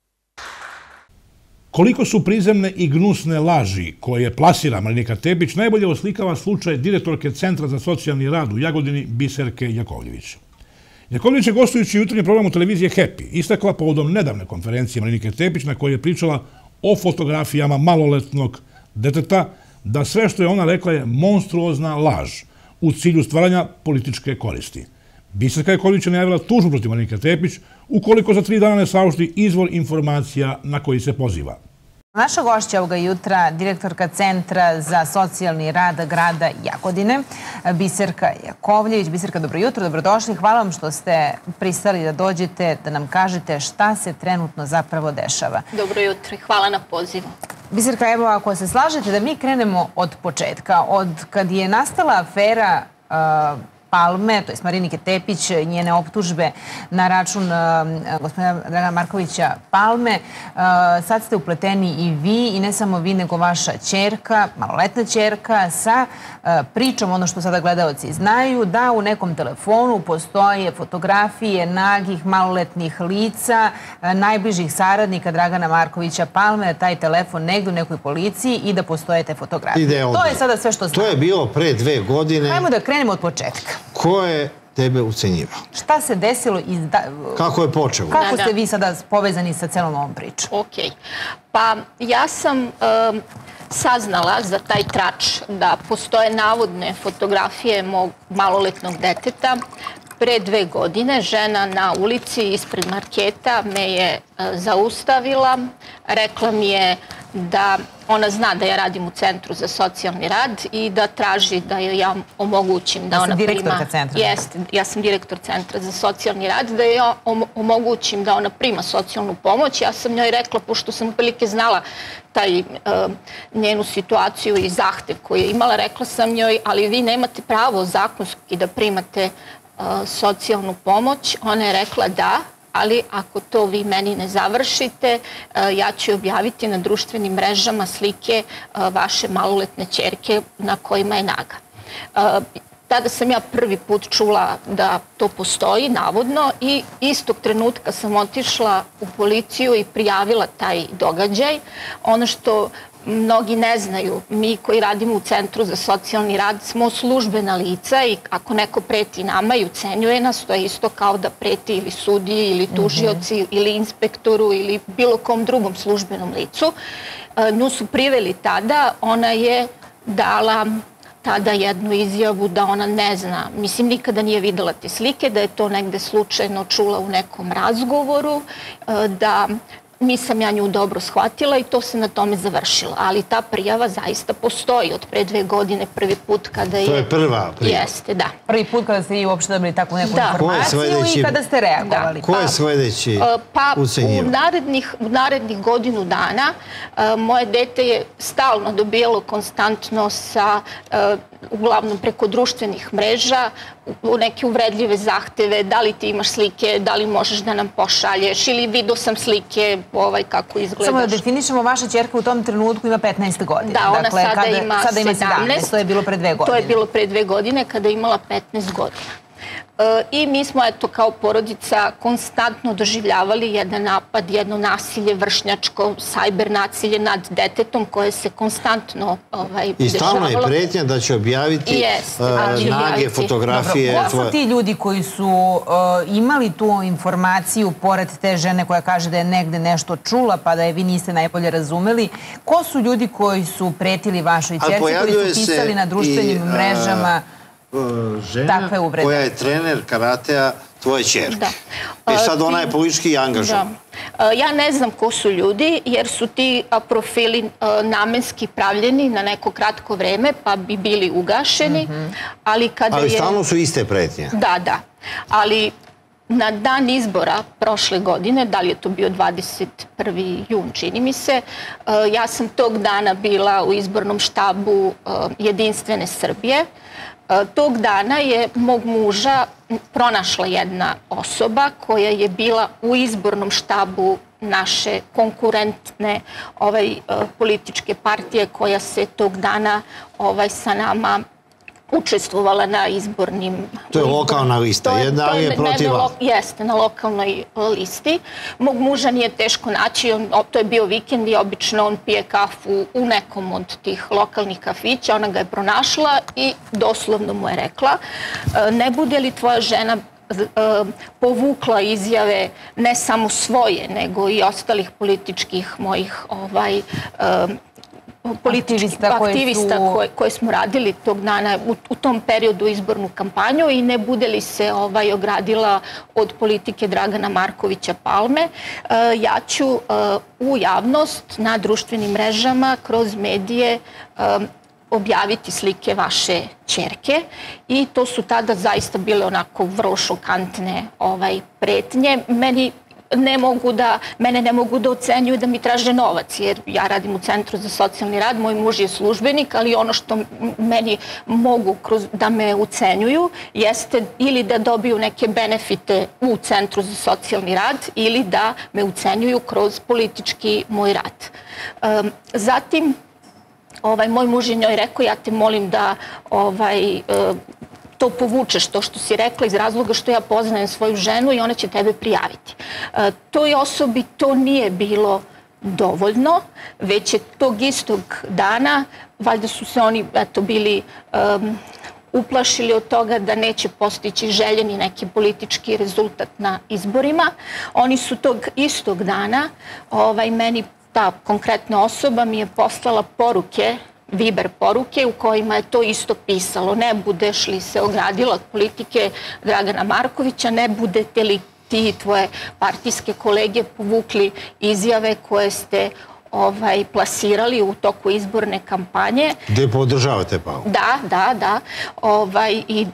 Koliko su prizemne i gnusne laži koje plasira Marinika Tepić najbolje oslikava slučaj direktorke Centra za socijalni rad u Jagodini Biserke Jakovljević. Jakovljević je gostujući u jutarnjem programu televizije Happy istakla povodom nedavne konferencije Marinike Tepić na kojoj je pričala o fotografijama maloletnog deteta, da sve što je ona rekla je monstruozna laž u cilju stvaranja političke koristi. Biserka Jakovljević je najavila tužbu protiv Marinike Tepić ukoliko za 3 dana ne saopšti izvor informacija na koji se poziva. Naša gošća ovoga jutra, direktorka Centra za socijalni rad grada Jagodine, Biserka Jakovljević. Biserka, dobro jutro, dobrodošli. Hvala vam što ste pristali da dođete, da nam kažete šta se trenutno zapravo dešava. Dobro jutro i hvala na pozivu. Biserka, evo, ako se slažete da mi krenemo od početka, od kad je nastala afera Palme, to je Marinike Tepić, njene optužbe na račun gospodina Dragana Markovića Palme. Sad ste upleteni i vi, i ne samo vi, nego vaša ćerka, maloletna ćerka, sa pričom, ono što sada gledaoci znaju, da u nekom telefonu postoje fotografije nagih maloletnih lica, najbližih saradnika Dragana Markovića Palme, da taj telefon negdje u nekoj policiji i da postoje te fotografije. To je sada sve što znamo. To je bilo pre 2 godine. Hajmo da krenemo od početka. Ko je tebe ucenjivao? Šta se desilo? Kako je počelo? Kako ste vi sada povezani sa celom ovom pričom? Ok. Pa ja sam saznala za taj trač da postoje navodne fotografije mog maloletnog deteta. Pre 2 godine žena na ulici ispred marketa me je zaustavila. Rekla mi je da ona zna da ja radim u Centru za socijalni rad i da traži da joj ja omogućim da ona prima... Direktorka centra. Jeste, ja sam direktor Centra za socijalni rad, da joj ja omogućim da ona prima socijalnu pomoć. Ja sam njoj rekla, pošto sam uprilike znala njenu situaciju i zahtev koju je imala, rekla sam njoj, ali vi nemate pravo zakonski da primate socijalnu pomoć. Ona je rekla da, ali ako to vi meni ne završite, ja ću objaviti na društvenim mrežama slike vaše maloletne ćerke na kojima je naga. Tada sam ja prvi put čula da to postoji, navodno, i istog trenutka sam otišla u policiju i prijavila taj događaj. Ono što mnogi ne znaju, mi koji radimo u Centru za socijalni rad smo službena lica i ako neko preti nama i ucenjuje nas, to je isto kao da preti ili sudiji ili tužioci ili inspektoru ili bilo kom drugom službenom licu. Nju su priveli tada, ona je dala tada jednu izjavu da ona ne zna, mislim nikada nije videla te slike, da je to negde slučajno čula u nekom razgovoru, da nisam ja nju dobro shvatila i to se na tome završilo. Ali ta prijava zaista postoji od pre 2 godine, prvi put kada je... To je prva prijava? Jeste, da. Prvi put kada ste vi uopšte dobili takvu neku informaciju i kada ste reagovali. Ko je sledeći ucenjivo? U narednih godinu dana moje dete je stalno dobijalo konstantno sa, uglavnom preko društvenih mreža, neke uvredljive zahteve, da li ti imaš slike, da li možeš da nam pošalješ ili vidio sam slike kako izgledaš. Samo da definišemo, vaša ćerka u tom trenutku ima 15 godina. Da, ona sada ima 17. To je bilo pre 2 godine. To je bilo pre 2 godine kada je imala 15 godina. I mi smo, eto, kao porodica konstantno doživljavali jedan napad, jedno nasilje vršnjačko, sajber nasilje nad detetom koje se konstantno dešavalo. I stalno je pretnja da će objaviti nage fotografije. Ko su ti ljudi koji su imali tu informaciju pored te žene koja kaže da je negde nešto čula pa da je vi niste najbolje razumeli? Ko su ljudi koji su pretili vašoj ćerci, koji su pisali na društvenim mrežama žena koja je trener karatea tvoje ćerke? I sad ona je politički angažovana. Ja ne znam ko su ljudi, jer su ti profili namenski pravljeni na neko kratko vreme, pa bi bili ugašeni. Ali stalno su iste pretnje. Da, da. Ali na dan izbora prošle godine, da li je to bio 21. jun, čini mi se, ja sam tog dana bila u izbornom štabu Jedinstvene Srbije. Tog dana je mog muža pronašla jedna osoba koja je bila u izbornom štabu naše konkurentne političke partije koja se tog dana sa nama učestvovala na izbornim... To je lokalna lista, jedna je protiv vas. Jeste, na lokalnoj listi. Mog muža nije teško naći, to je bio vikend i obično on pije kafu u nekom od tih lokalnih kafića. Ona ga je pronašla i doslovno mu je rekla: ne bude li tvoja žena povukla izjave ne samo svoje, nego i ostalih političkih mojih aktivista koje smo radili tog dana u tom periodu izbornu kampanju i ne bude li se ogradila od politike Dragana Markovića Palme, ja ću u javnost na društvenim mrežama kroz medije objaviti slike vaše ćerke i to su tada zaista bile onako vrlo šokantne pretnje. Mene ne mogu da ocenjuju da mi traže novac, jer ja radim u Centru za socijalni rad, moj muž je službenik, ali ono što meni mogu da me ucenjuju jeste ili da dobiju neke benefite u Centru za socijalni rad ili da me ucenjuju kroz politički moj rad. Zatim, moj muž je njoj rekao, ja te molim da to povučeš, to što si rekla, iz razloga što ja poznajem svoju ženu i ona će tebe prijaviti. Toj osobi to nije bilo dovoljno, već je tog istog dana, valjda su se oni bili uplašili od toga da neće postići željeni neki politički rezultat na izborima. Oni su tog istog dana, meni ta konkretna osoba mi je poslala poruke, Viber poruke u kojima je to isto pisalo. Ne budeš li se ogradila od politike Dragana Markovića, ne budete li ti i tvoje partijske kolege povukli izjave koje ste plasirali u toku izborne kampanje. Gde podržavate Palmu? Da. I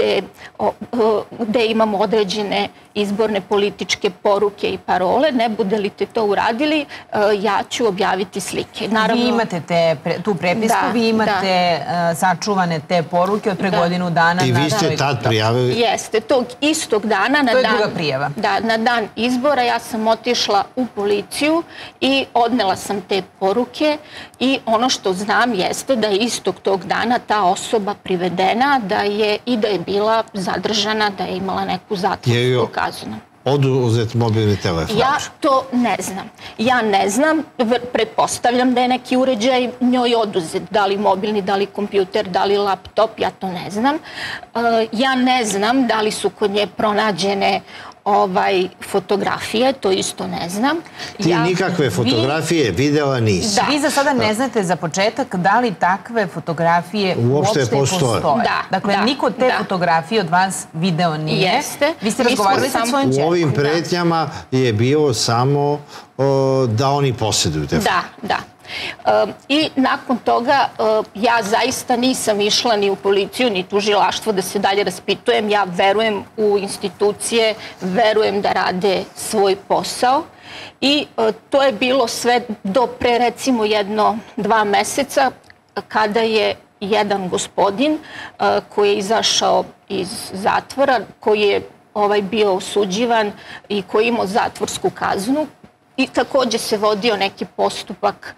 gde imamo određene izborne političke poruke i parole. Ne bude li te to uradili, ja ću objaviti slike. Vi imate tu prepisku, vi imate sačuvane te poruke od pre godinu dana. I vi ste tad prijavili? Jeste, tog istog dana. To je druga prijava. Da, na dan izbora ja sam otišla u policiju i odnela sam te poruke i ono što znam jeste da je istog tog dana ta osoba privedena, da je bila zadržana, da je imala neku zatvorsku kaznu. Oduzet mobilni telefon? Ja to ne znam. Ja ne znam, pretpostavljam da je neki uređaj njoj oduzet. Da li mobilni, da li kompjuter, da li laptop, ja to ne znam. Ja ne znam da li su kod nje pronađene fotografije, to isto ne znam. Ti nikakve fotografije videla nisi? Vi za sada ne znate za početak da li takve fotografije uopšte postoje. Dakle, niko te fotografije od vas video nije. Jeste. Vi ste razgovarali sa svojim čerkom. U ovim pretnjama je bilo samo da oni posjeduju te fotografije. Da. I nakon toga ja zaista nisam išla ni u policiju, ni tužilaštvo da se dalje raspitujem. Ja verujem u institucije, verujem da rade svoj posao. I to je bilo sve do pre recimo 1-2 meseca kada je jedan gospodin koji je izašao iz zatvora, koji je bio osuđivan i koji je imao zatvorsku kaznu, i također se vodio neki postupak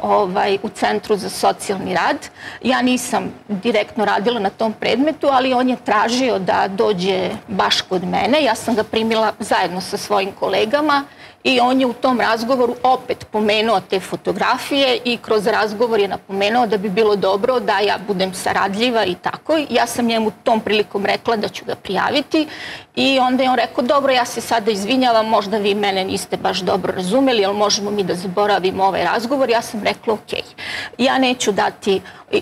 u Centru za socijalni rad. Ja nisam direktno radila na tom predmetu, ali on je tražio da dođe baš kod mene. Ja sam ga primila zajedno sa svojim kolegama i on je u tom razgovoru opet pomenuo te fotografije i kroz razgovor je napomenuo da bi bilo dobro da ja budem saradljiva i tako. Ja sam njemu tom prilikom rekla da ću ga prijaviti i onda je on rekao, dobro, ja se sada izvinjavam, možda vi mene niste baš dobro razumeli, ali možemo mi da zaboravimo ovaj razgovor. Ja sam rekla, okej, ja neću dati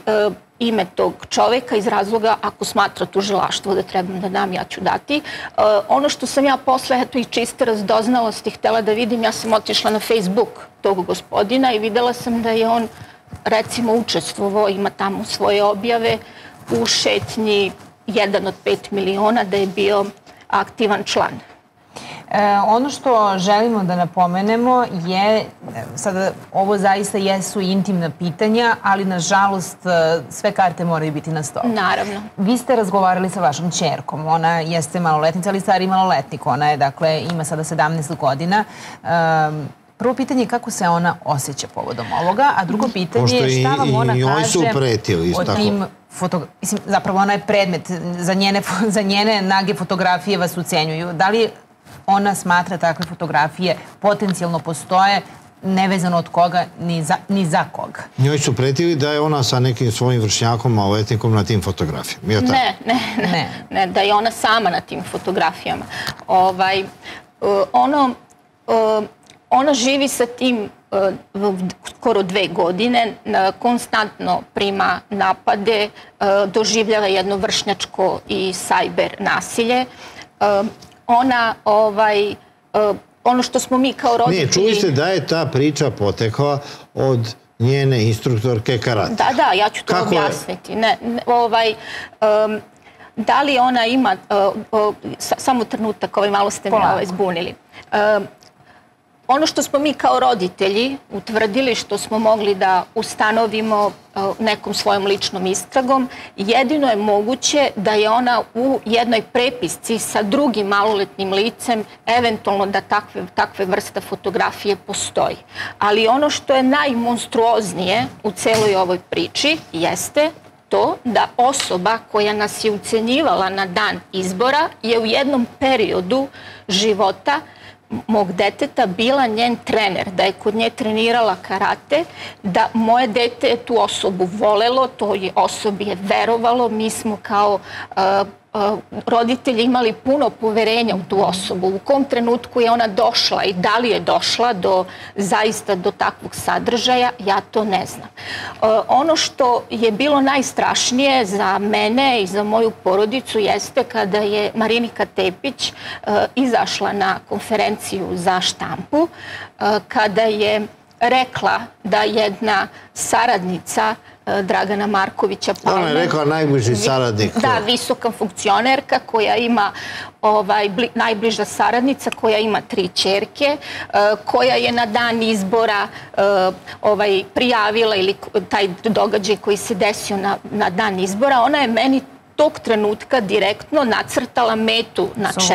ime tog čoveka iz razloga ako smatra tužilaštvo da trebam da dam, ja ću dati. Ono što sam ja posle, eto i čiste razdoznalosti htela da vidim, ja sam otišla na Facebook tog gospodina i videla sam da je on recimo učestvovao, ima tamo svoje objave u šetnji 1 od 5 miliona, da je bio aktivan član. Ono što želimo da napomenemo je, sada ovo zaista jesu intimna pitanja, ali nažalost sve karte moraju biti na stolu. Naravno. Vi ste razgovarali sa vašom ćerkom, ona jeste maloletnica, ali stari maloletnik, ona je, dakle, ima sada 17 godina. Prvo pitanje je kako se ona osjeća povodom ovoga, a drugo pitanje je šta vam ona kaže o tim fotografijama. Zapravo ona je predmet, za njene nage fotografije vas ucenjuju. Da li ona smatra takve fotografije potencijalno postoje, nevezano od koga, ni za koga? Njoj su pretili da je ona sa nekim svojim vršnjakom, maloletnikom na tim fotografijama. Ne, da je ona Ona živi sa tim skoro 2 godine, konstantno prima napade, doživljava jedno vršnjačko i sajber nasilje. Ono što smo mi kao roditelji... Čuli ste da je ta priča potekla od njene instruktorke karate. Da, ja ću to objasniti. Da li ona ima... Samo trenutak, malo ste me zbunili. Ono što smo mi kao roditelji utvrdili, što smo mogli da ustanovimo nekom svojom ličnom istragom, jedino je moguće da je ona u jednoj prepisci sa drugim maloletnim licem, eventualno da takve vrste fotografije postoji. Ali ono što je najmonstruoznije u celoj ovoj priči jeste to da osoba koja nas je ucenjivala na dan izbora je u jednom periodu života mog deteta bila njen trener, da je kod nje trenirala karate, da moje dete je tu osobu volelo, to je osobi je verovalo, mi smo kao roditelji imali puno poverenja u tu osobu. U kom trenutku je ona došla i da li je došla zaista do takvog sadržaja, ja to ne znam. Ono što je bilo najstrašnije za mene i za moju porodicu jeste kada je Marinika Tepić izašla na konferenciju za štampu, kada je rekla da jedna saradnica Dragana Markovića Palme. Ona je rekla najbliži saradnik. Da, visoka funkcionerka koja ima, najbliža saradnica koja ima 3 ćerke, koja je na dan izbora prijavila ili taj događaj koji se desio na dan izbora. Ona je meni tog trenutka direktno nacrtala metu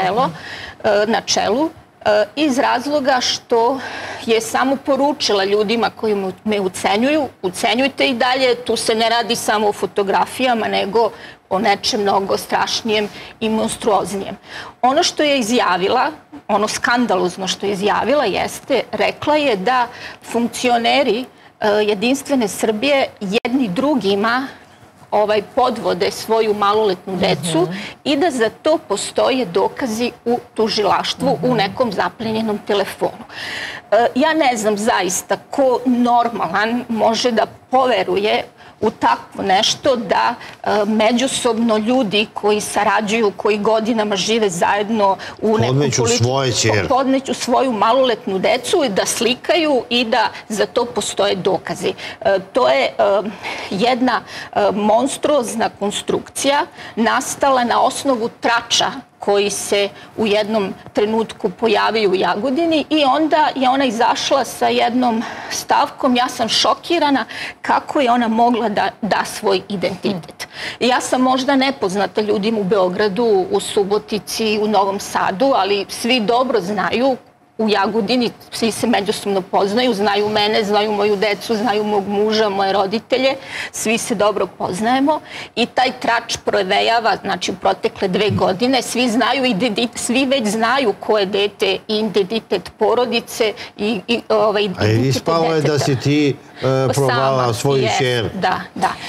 na čelu iz razloga što je samo poručila ljudima koji me ucenjuju, ucenjujte i dalje, tu se ne radi samo o fotografijama, nego o nečem mnogo strašnijem i monstruoznijem. Ono što je izjavila, ono skandalozno što je izjavila jeste, rekla je da funkcioneri Jedinstvene Srbije jedni drugima podvode svoju maloletnu decu i da za to postoje dokazi u tužilaštvu u nekom zaplenjenom telefonu. Ja ne znam zaista ko normalan može da poveruje u takvo nešto da međusobno ljudi koji sarađuju, koji godinama žive zajedno u nekom podmeću svoju maloletnu decu i da slikaju i da za to postoje dokazi. To je jedna monstruozna konstrukcija nastala na osnovu trača koji se u jednom trenutku pojavio u Jagodini i onda je ona izašla sa jednom stavkom. Ja sam šokirana kako je ona mogla da da svoj identitet. Ja sam možda nepoznata ljudima u Beogradu, u Subotici, u Novom Sadu, ali svi dobro znaju u Jagodini, svi se međusobno poznaju, znaju mene, znaju moju decu, znaju mog muža, moje roditelje, svi se dobro poznajemo i taj trač provejava, znači u protekle 2 godine, svi već znaju ko je dete i identitet porodice i identitet deteta. Ispalo je da si ti provala svoju ćer. Da.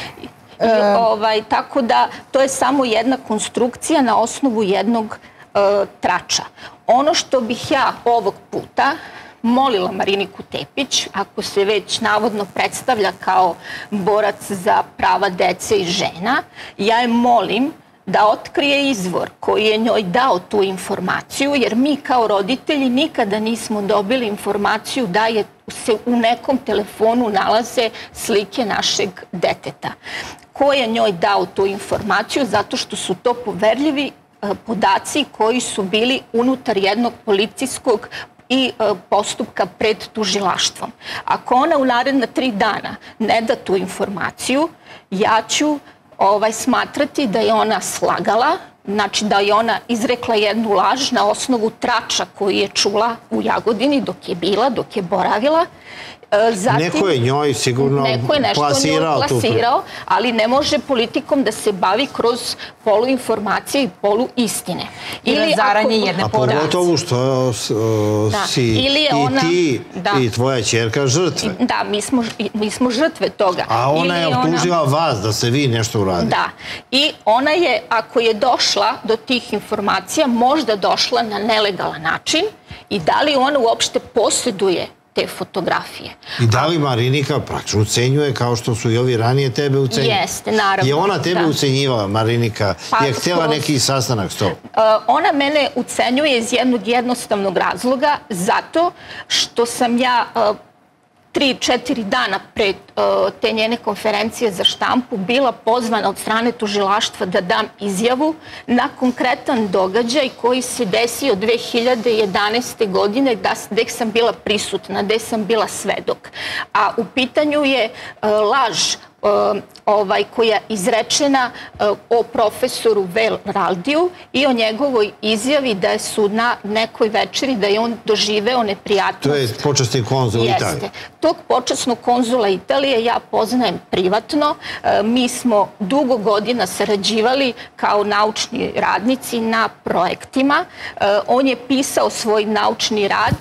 Tako da to je samo jedna konstrukcija na osnovu jednog trača. Ono što bih ja ovog puta molila Mariniku Tepić, ako se već navodno predstavlja kao borac za prava dece i žena, ja je molim da otkrije izvor koji je njoj dao tu informaciju, jer mi kao roditelji nikada nismo dobili informaciju da se u nekom telefonu nalaze slike našeg deteta. Ko je njoj dao tu informaciju? Zato što su to poverljivi podaci koji su bili unutar jednog policijskog i postupka pred tužilaštvom. Ako ona u naredna 3 dana ne da tu informaciju, ja ću smatrati da je ona slagala, znači da je ona izrekla jednu laž na osnovu trača koji je čula u Jagodini dok je bila, dok je boravila. Neko je njoj sigurno plasirao, ali ne može politikom da se bavi kroz poluinformacije i poluistine. I razaranje jedne porodice. A pogotovo što si i ti i tvoja ćerka žrtve. Da, mi smo žrtve toga. A ona je optužila vas da se vi nešto uradili. Da. I ona je, ako je došla do tih informacija, možda došla na nelegalan način i da li ona uopšte posjeduje te fotografije. I da li Marinika praktično ucenjuje kao što su i ovi ranije tebe ucenjivali? Jeste, naravno. Je ona tebe ucenjivala, Marinika? Je htjela neki sastanak s tobom? Ona mene ucenjuje iz jednog jednostavnog razloga, zato što sam ja 3-4 dana pred te njene konferencije za štampu bila pozvana od strane tužilaštva da dam izjavu na konkretan događaj koji se desio 2011. godine gde sam bila prisutna, gde sam bila svedok. A u pitanju je laž koja je izrečena o profesoru Veraldiju i o njegovoj izjavi da su na nekoj večeri, da je on doživeo neprijatnost. To je počasni konzul Italije. Jeste. Tog počasnog konzula Italije ja poznajem privatno. Mi smo dugo godina sarađivali kao naučni radnici na projektima. On je pisao svoj naučni rad.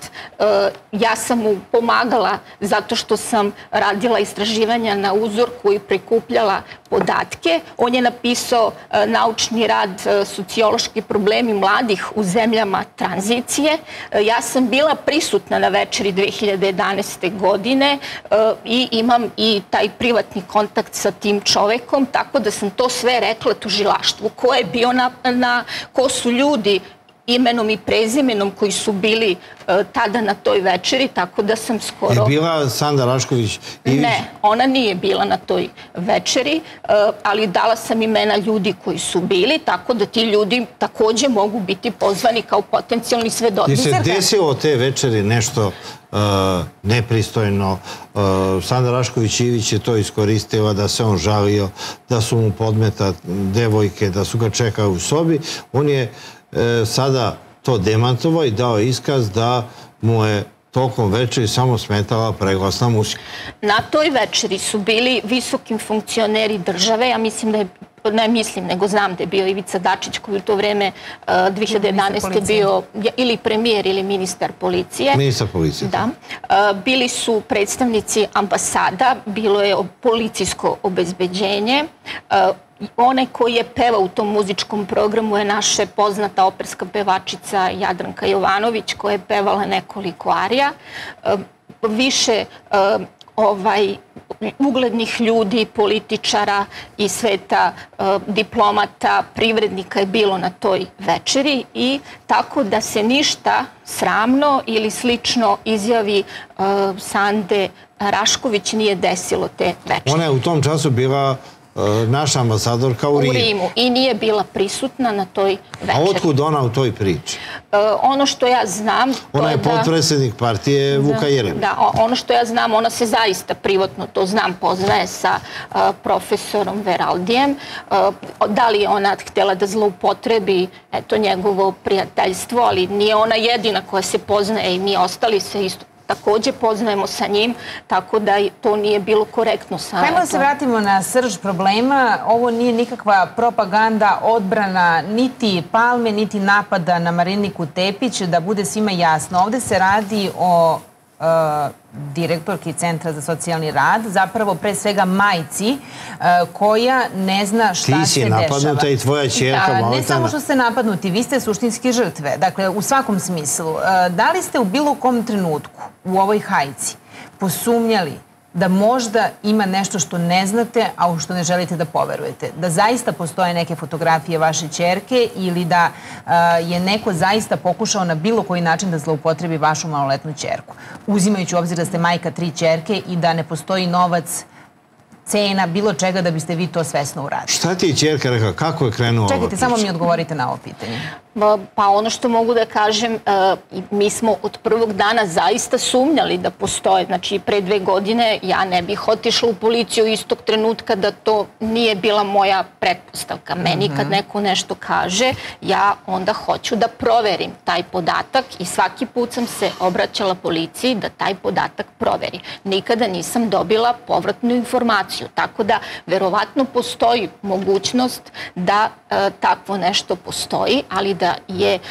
Ja sam mu pomagala zato što sam radila istraživanja na uzorku i prikupljala podatke. On je napisao naučni rad Sociološki problemi mladih u zemljama tranzicije. Ja sam bila prisutna na večeri 2011. godine i imam i taj privatni kontakt sa tim čovekom, tako da sam to sve rekla tužilaštvu. Ko je bio ko su ljudi imenom i prezimenom koji su bili tada na toj večeri, tako da sam skoro... Je bila Sanda Rašković Ivić? Ne, ona nije bila na toj večeri, ali dala sam imena ljudi koji su bili, tako da ti ljudi takođe mogu biti pozvani kao potencijalni svedoci. Je se desilo te večeri nešto nepristojno? Sanda Rašković Ivić je to iskoristila da se on žalio, da su mu podmeta devojke, da su ga čekali u sobi. On je sada to demantovao i dao iskaz da mu je tokom večeri samo smetala preglasna muzika. Na toj večeri su bili visoki funkcioneri države, ja mislim da je, ne mislim, nego znam da je bio Ivica Dačić koji u to vreme 2011. bio ili premijer ili ministar policije. Ministar policije. Da. Bili su predstavnici ambasada, bilo je policijsko obezbeđenje. Onaj koji je pevao u tom muzičkom programu je naša poznata operska pevačica Jadranka Jovanović, koja je pevala nekoliko arija. Više uglednih ljudi, političara i sveta diplomata, privrednika je bilo na toj večeri i tako da se ništa sramno ili slično izjavi Sande Rašković nije desilo te večeri. Ona je u tom času bila naša ambasadorka u Rimu. I nije bila prisutna na toj večeri. A otkud ona u toj priči? Ono što ja znam... Ona je potpredsjednik partije Vuka Jeremića. Da, ono što ja znam, ona se zaista privatno, to znam, poznaje sa profesorom Veraldijem. Da li je ona htjela da zloupotrebi njegovo prijateljstvo, ali nije ona jedina koja se poznaje i mi ostali se isto takođe poznajemo sa njim, tako da to nije bilo korektno. Hajmo da se vratimo na srž problema. Ovo nije nikakva propaganda, odbrana niti Palme, niti napada na Mariniku Tepić, da bude svima jasno. Ovde se radi o direktorki Centra za socijalni rad, zapravo pre svega majci, koja ne zna šta se dešava. Ti si napadnuta i tvoja ćerka Maletana. Ne samo što ste napadnuti, vi ste suštinski žrtve. Dakle, u svakom smislu. Da li ste u bilo kom trenutku u ovoj hajci posumnjali da možda ima nešto što ne znate, a u što ne želite da poverujete? Da zaista postoje neke fotografije vaše ćerke ili da je neko zaista pokušao na bilo koji način da zloupotrebi vašu maloletnu ćerku? Uzimajući u obzir da ste majka 3 ćerke i da ne postoji novac, cena, bilo čega da biste vi to svesno uradili. Šta ti je ćerka rekla? Kako je krenuo ova priča? Čekajte, samo mi odgovorite na ovo pitanje. Pa ono što mogu da kažem, mi smo od prvog dana zaista sumnjali da postoje. Znači, pre 2 godine ja ne bih otišla u policiju istog trenutka da to nije bila moja pretpostavka. Meni kad neko nešto kaže, ja onda hoću da proverim taj podatak i svaki put sam se obraćala policiji da taj podatak proveri. Nikada nisam dobila povratnu informaciju. Tako da, verovatno postoji mogućnost da takvo nešto postoji, ali da je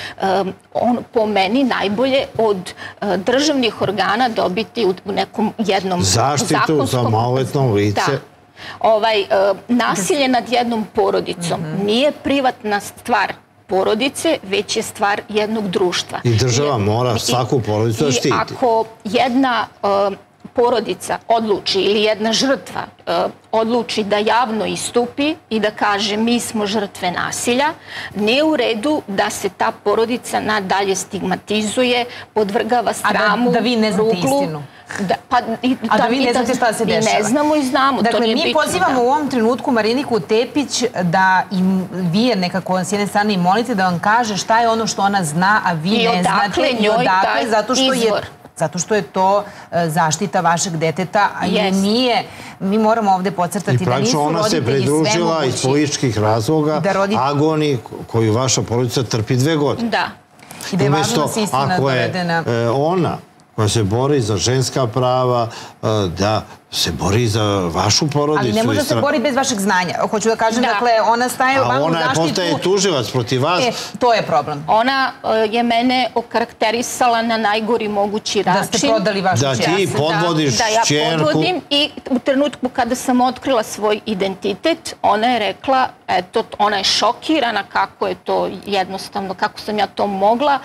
po meni najbolje od državnih organa dobiti u nekom jednom zaštitu za maloletno lice. Nasilje nad jednom porodicom nije privatna stvar porodice, već je stvar jednog društva. I država mora svaku porodicu da štiti. I ako jedna porodica odluči ili jedna žrtva odluči da javno istupi i da kaže mi smo žrtve nasilja, nije u redu da se ta porodica nadalje stigmatizuje, podvrgava sramu, da vi ne znate istinu. A da vi ne znate šta se dešava. Mi ne znamo i znamo. Dakle, mi pozivamo u ovom trenutku Mariniku Tepić da vi nekako s jedne strane i molite da vam kaže šta je ono što ona zna, a vi ne znate i odakle, zato što je to zaštita vašeg deteta, a i nije, mi moramo ovde podcrtati da nisu roditelji sve mogući. I praktično ona se pridružila iz političkih razloga agoniji koju vaša porodica trpi 2 godine. Da. I da je važno da se istina dovedena. Ona koja se bori za ženska prava, da se bori za vašu porodicu. Ali ne može se bori bez vašeg znanja. Hoću da kažem, dakle, ona staje vam u zaštitu... A ona postaje tužilac protiv vas. To je problem. Ona je mene okarakterisala na najgori mogući način. Da ste prodali vašu čerku. Da ti podvodiš čerku. Da ja podvodim i u trenutku kada sam otkrila svoj identitet, ona je rekla, eto, ona je šokirana kako je to jednostavno, kako sam ja to mogla.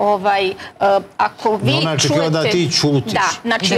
Ako vi čujete... Ona je očekivala da ti ćutiš. Da, znači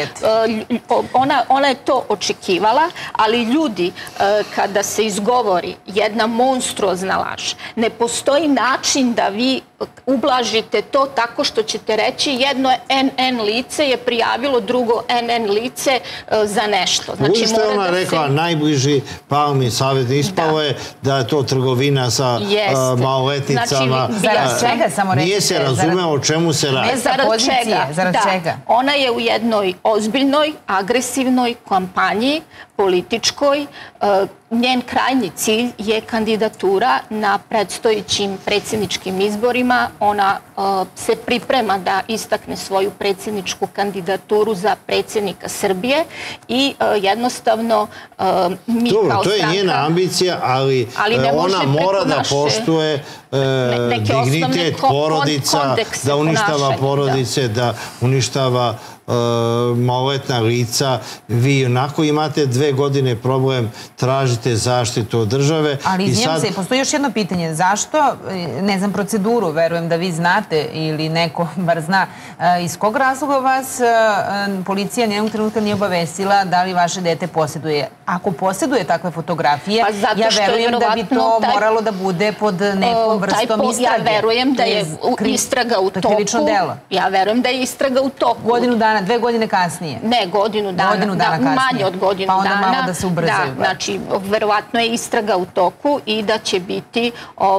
ona je to očekivala, ali ljudi, kada se izgovori jedna monstruozna laž, ne postoji način da vi ublažite to tako što ćete reći jedno NN lice je prijavilo drugo NN lice za nešto. Znači, što je ona rekla, najbliži Palmi savjet ispalo je da je to trgovina sa maloletnicama. Zarad čega samo recite? Nije se razumeo o čemu se radi. Zarad čega? Ona je u jednoj ozbiljnoj, agresivnoj kampanji, političkoj. Njen krajnji cilj je kandidatura na predstojećim predsjedničkim izborima. Ona se priprema da istakne svoju predsjedničku kandidaturu za predsjednika Srbije i jednostavno mi kao stranka... To je njena ambicija, ali ona mora da poštuje dignitet porodica, da uništava porodice, da uništava maloletna lica. Vi onako imate 2 godine problem, tražite zaštitu od države. Ali izvijem se, postoji još jedno pitanje. Zašto, ne znam proceduru, verujem da vi znate ili neko bar zna, iz kog razloga vas policija nijednog trenutka nije obavestila da li vaše dete posjeduje? Ako posjeduje takve fotografije, ja verujem da bi to moralo da bude pod nekom vrstom istrage. Ja verujem da je istraga u toku. Ja verujem da je istraga u toku. Godinu dana, 2 godine kasnije. Ne, godinu dana. Manje od godinu dana. Pa onda malo da se ubrzaju. Znači, verovatno je istraga u toku i da će biti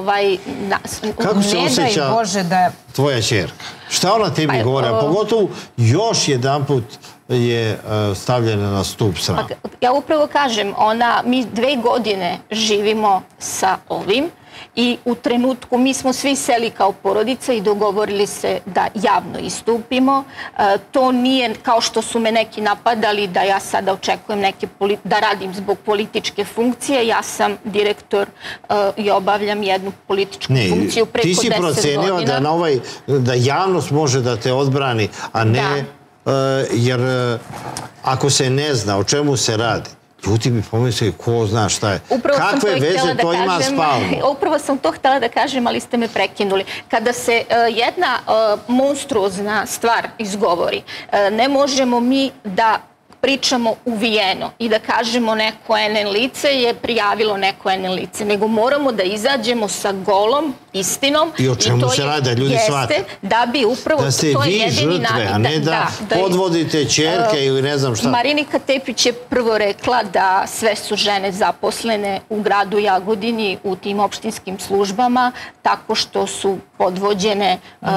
Kako se osjeća tvoja ćerka? Šta ona tebi govori? A pogotovo još jedan put je stavljena na stup srama. Ja upravo kažem, mi 2 godine živimo sa ovim i u trenutku mi smo svi seli kao porodica i dogovorili se da javno istupimo. To nije kao što su me neki napadali da ja sada očekujem da radim zbog političke funkcije. Ja sam direktor i obavljam jednu političku funkciju preko 10 godina. Ti si procenila da javnost može da te odbrani, a ne jer ako se ne zna o čemu se radi, ljudi bi pomislili ko zna šta je. Kakve veze to ima s Palmom? Upravo sam to htjela da kažem, ali ste me prekinuli. Kada se jedna monstruozna stvar izgovori, ne možemo mi da pričamo uvijeno i da kažemo neko NN lice je prijavilo neko NN lice, nego moramo da izađemo sa golom istinom. I o čemu se radi, da ljudi shvate? Da bi upravo da ste vi žrtve, a ne da podvodite ćerke ili ne znam šta. Marinika Tepić je prvo rekla da sve su žene zaposlene u gradu Jagodini u tim opštinskim službama tako što su podvođene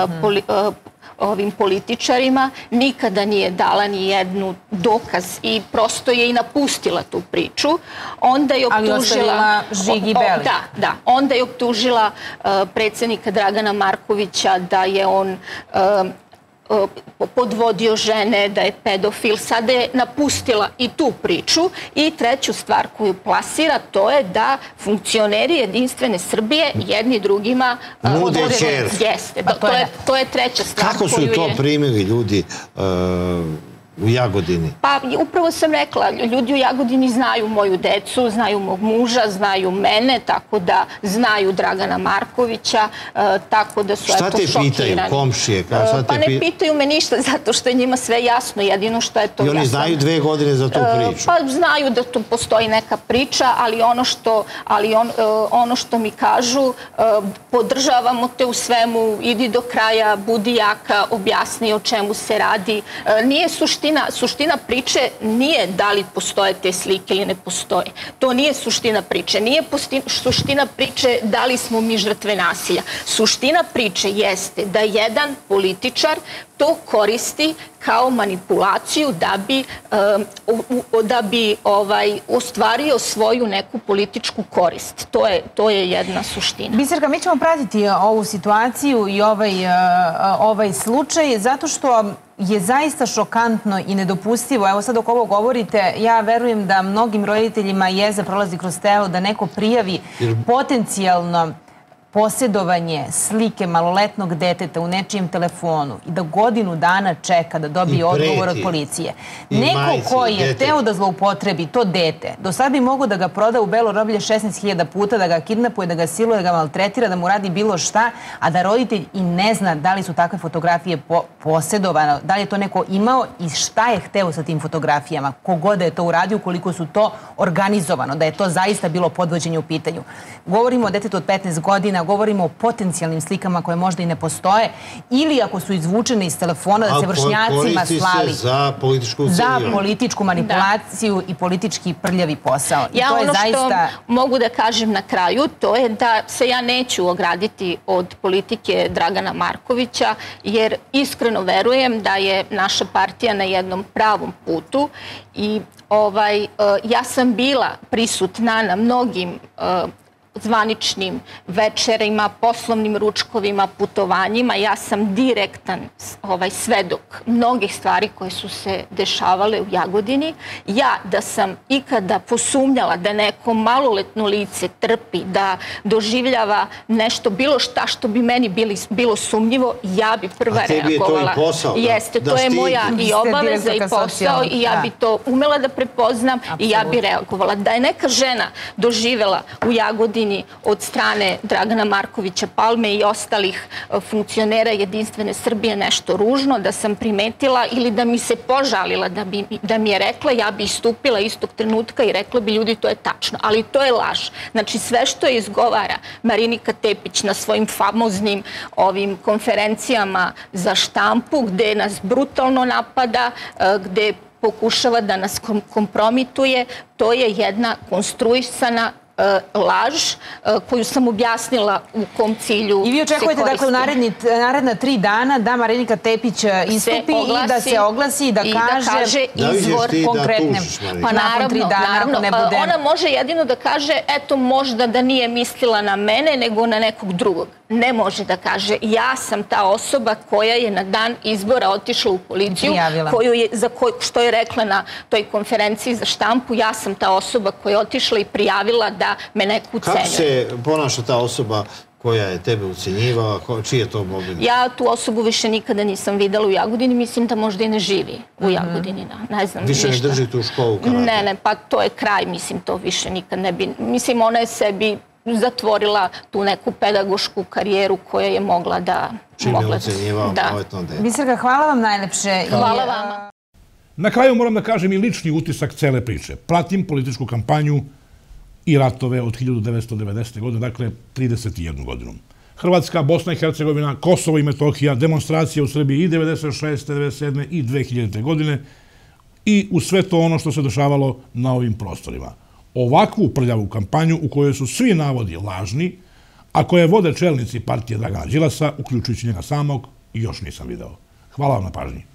ovim političarima, nikada nije dala ni jednu dokaz i prosto je i napustila tu priču. Onda je optužila... Ali ostavila žig i beli. Da. Onda je optužila predsjednika Dragana Markovića da je on podvodio žene, da je pedofil. Sada je napustila i tu priču. I treću stvar koju plasira, to je da funkcioneri Jedinstvene Srbije jedni drugima nude ćerke. Jeste. To je treća stvar. Kako su to primili ljudi u Jagodini? Pa upravo sam rekla, ljudi u Jagodini znaju moju decu, znaju mog muža, znaju mene, tako da znaju Dragana Markovića, tako da su Šta te pitaju komšije? Pa ne pitaju me ništa, zato što je njima sve jasno, jedino što je to... I oni znaju 2 godine za tu priču? Pa znaju da tu postoji neka priča, ali ono što mi kažu, podržavamo te u svemu, idi do kraja, budi jaka, objasni o čemu se radi. Nije suština priče, nije da li postoje te slike ili ne postoje. To nije suština priče. Nije suština priče da li smo mi žrtve nasilja. Suština priče jeste da jedan političar to koristi kao manipulaciju da bi ostvario svoju neku političku korist. To je jedna suština. Biserka, mi ćemo pratiti ovu situaciju i ovaj slučaj zato što je zaista šokantno i nedopustivo. Evo sad dok ovo govorite, ja verujem da mnogim roditeljima jeza prolazi kroz telo da neko prijavi potencijalno posjedovanje slike maloletnog deteta u nečijem telefonu i da godinu dana čeka da dobije odgovor od policije. Neko ko je hteo da zloupotrebi to dete, do sad bi mogo da ga proda u belo roblje 16.000 puta, da ga kidnapuje, da ga siluje, da ga maltretira, da mu radi bilo šta, a da roditelj i ne zna da li su takve fotografije posjedovane, da li je to neko imao i šta je hteo sa tim fotografijama, kogod da je to uradio, koliko su to organizovano, da je to zaista bilo podvođenje u pitanju. Govorimo o detetu od 15 godina, govorimo o potencijalnim slikama koje možda i ne postoje ili ako su izvučene iz telefona da se vršnjacima slali. Koristi se za političku ucenjivanje. Za političku manipulaciju i politički prljavi posao. Ja ono što mogu da kažem na kraju, to je da se ja neću ograditi od politike Dragana Markovića, jer iskreno verujem da je naša partija na jednom pravom putu i ja sam bila prisutna na mnogim zvaničnim večerima, poslovnim ručkovima, putovanjima. Ja sam direktan svedok mnogih stvari koje su se dešavale u Jagodini. Ja da sam ikada posumnjala da neko maloletno lice trpi, da doživljava nešto, bilo šta što bi meni bilo sumnjivo, ja bi prva reagovala. A tebi je to i posao? Jeste, to je moja i obaveza i posao i ja bi to umela da prepoznam i ja bi reagovala. Da je neka žena doživela u Jagodini od strane Dragana Markovića Palme i ostalih funkcionera Jedinstvene Srbije nešto ružno, da sam primetila ili da mi se požalila, da mi je rekla, ja bi istupila istog trenutka i rekla bi ljudi to je tačno, ali to je laž. Znači sve što je izgovara Marinika Tepić na svojim famoznim ovim konferencijama za štampu, gde nas brutalno napada, gde pokušava da nas kompromituje, to je jedna konstruisana laž koju sam objasnila u kom cilju se koristi. I vi očekujete dakle u naredna 3 dana da Marinika Tepić istupi i da se oglasi i da kaže izvor konkretne. Pa naravno, ona može jedino da kaže eto možda da nije mislila na mene nego na nekog drugog. Ne može da kaže ja sam ta osoba koja je na dan izbora otišla u policiju, što je rekla na toj konferenciji za štampu, ja sam ta osoba koja je otišla i prijavila da me neko ucenjuje. Kako se ponaša ta osoba koja je tebe ucenjivala, čiji je to mobilni? Ja tu osobu više nikada nisam videla u Jagodini, mislim da možda i ne živi u Jagodini, ne znam ništa. Više ne drži tu školu karate? Ne, pa to je kraj, mislim, to više nikad ne bi, mislim, ona je sebi zatvorila tu neku pedagošku karijeru koja je mogla da... Čim je ucenjivao maloletno dete. Biserka, hvala vam najlepše. Hvala vama. Na kraju moram da kažem i lični utisak cele priče. Pratim političku kampanju i ratove od 1990. godine, dakle 31 godinu. Hrvatska, Bosna i Hercegovina, Kosovo i Metohija, demonstracije u Srbiji i 96. 97. i 2000. godine i u sve to ono što se dešavalo na ovim prostorima. Ovakvu prljavu kampanju u kojoj su svi navodi lažni, a koje vode čelnici partije Dragana Đilasa, uključujući njega samog, još nisam video. Hvala vam na pažnji.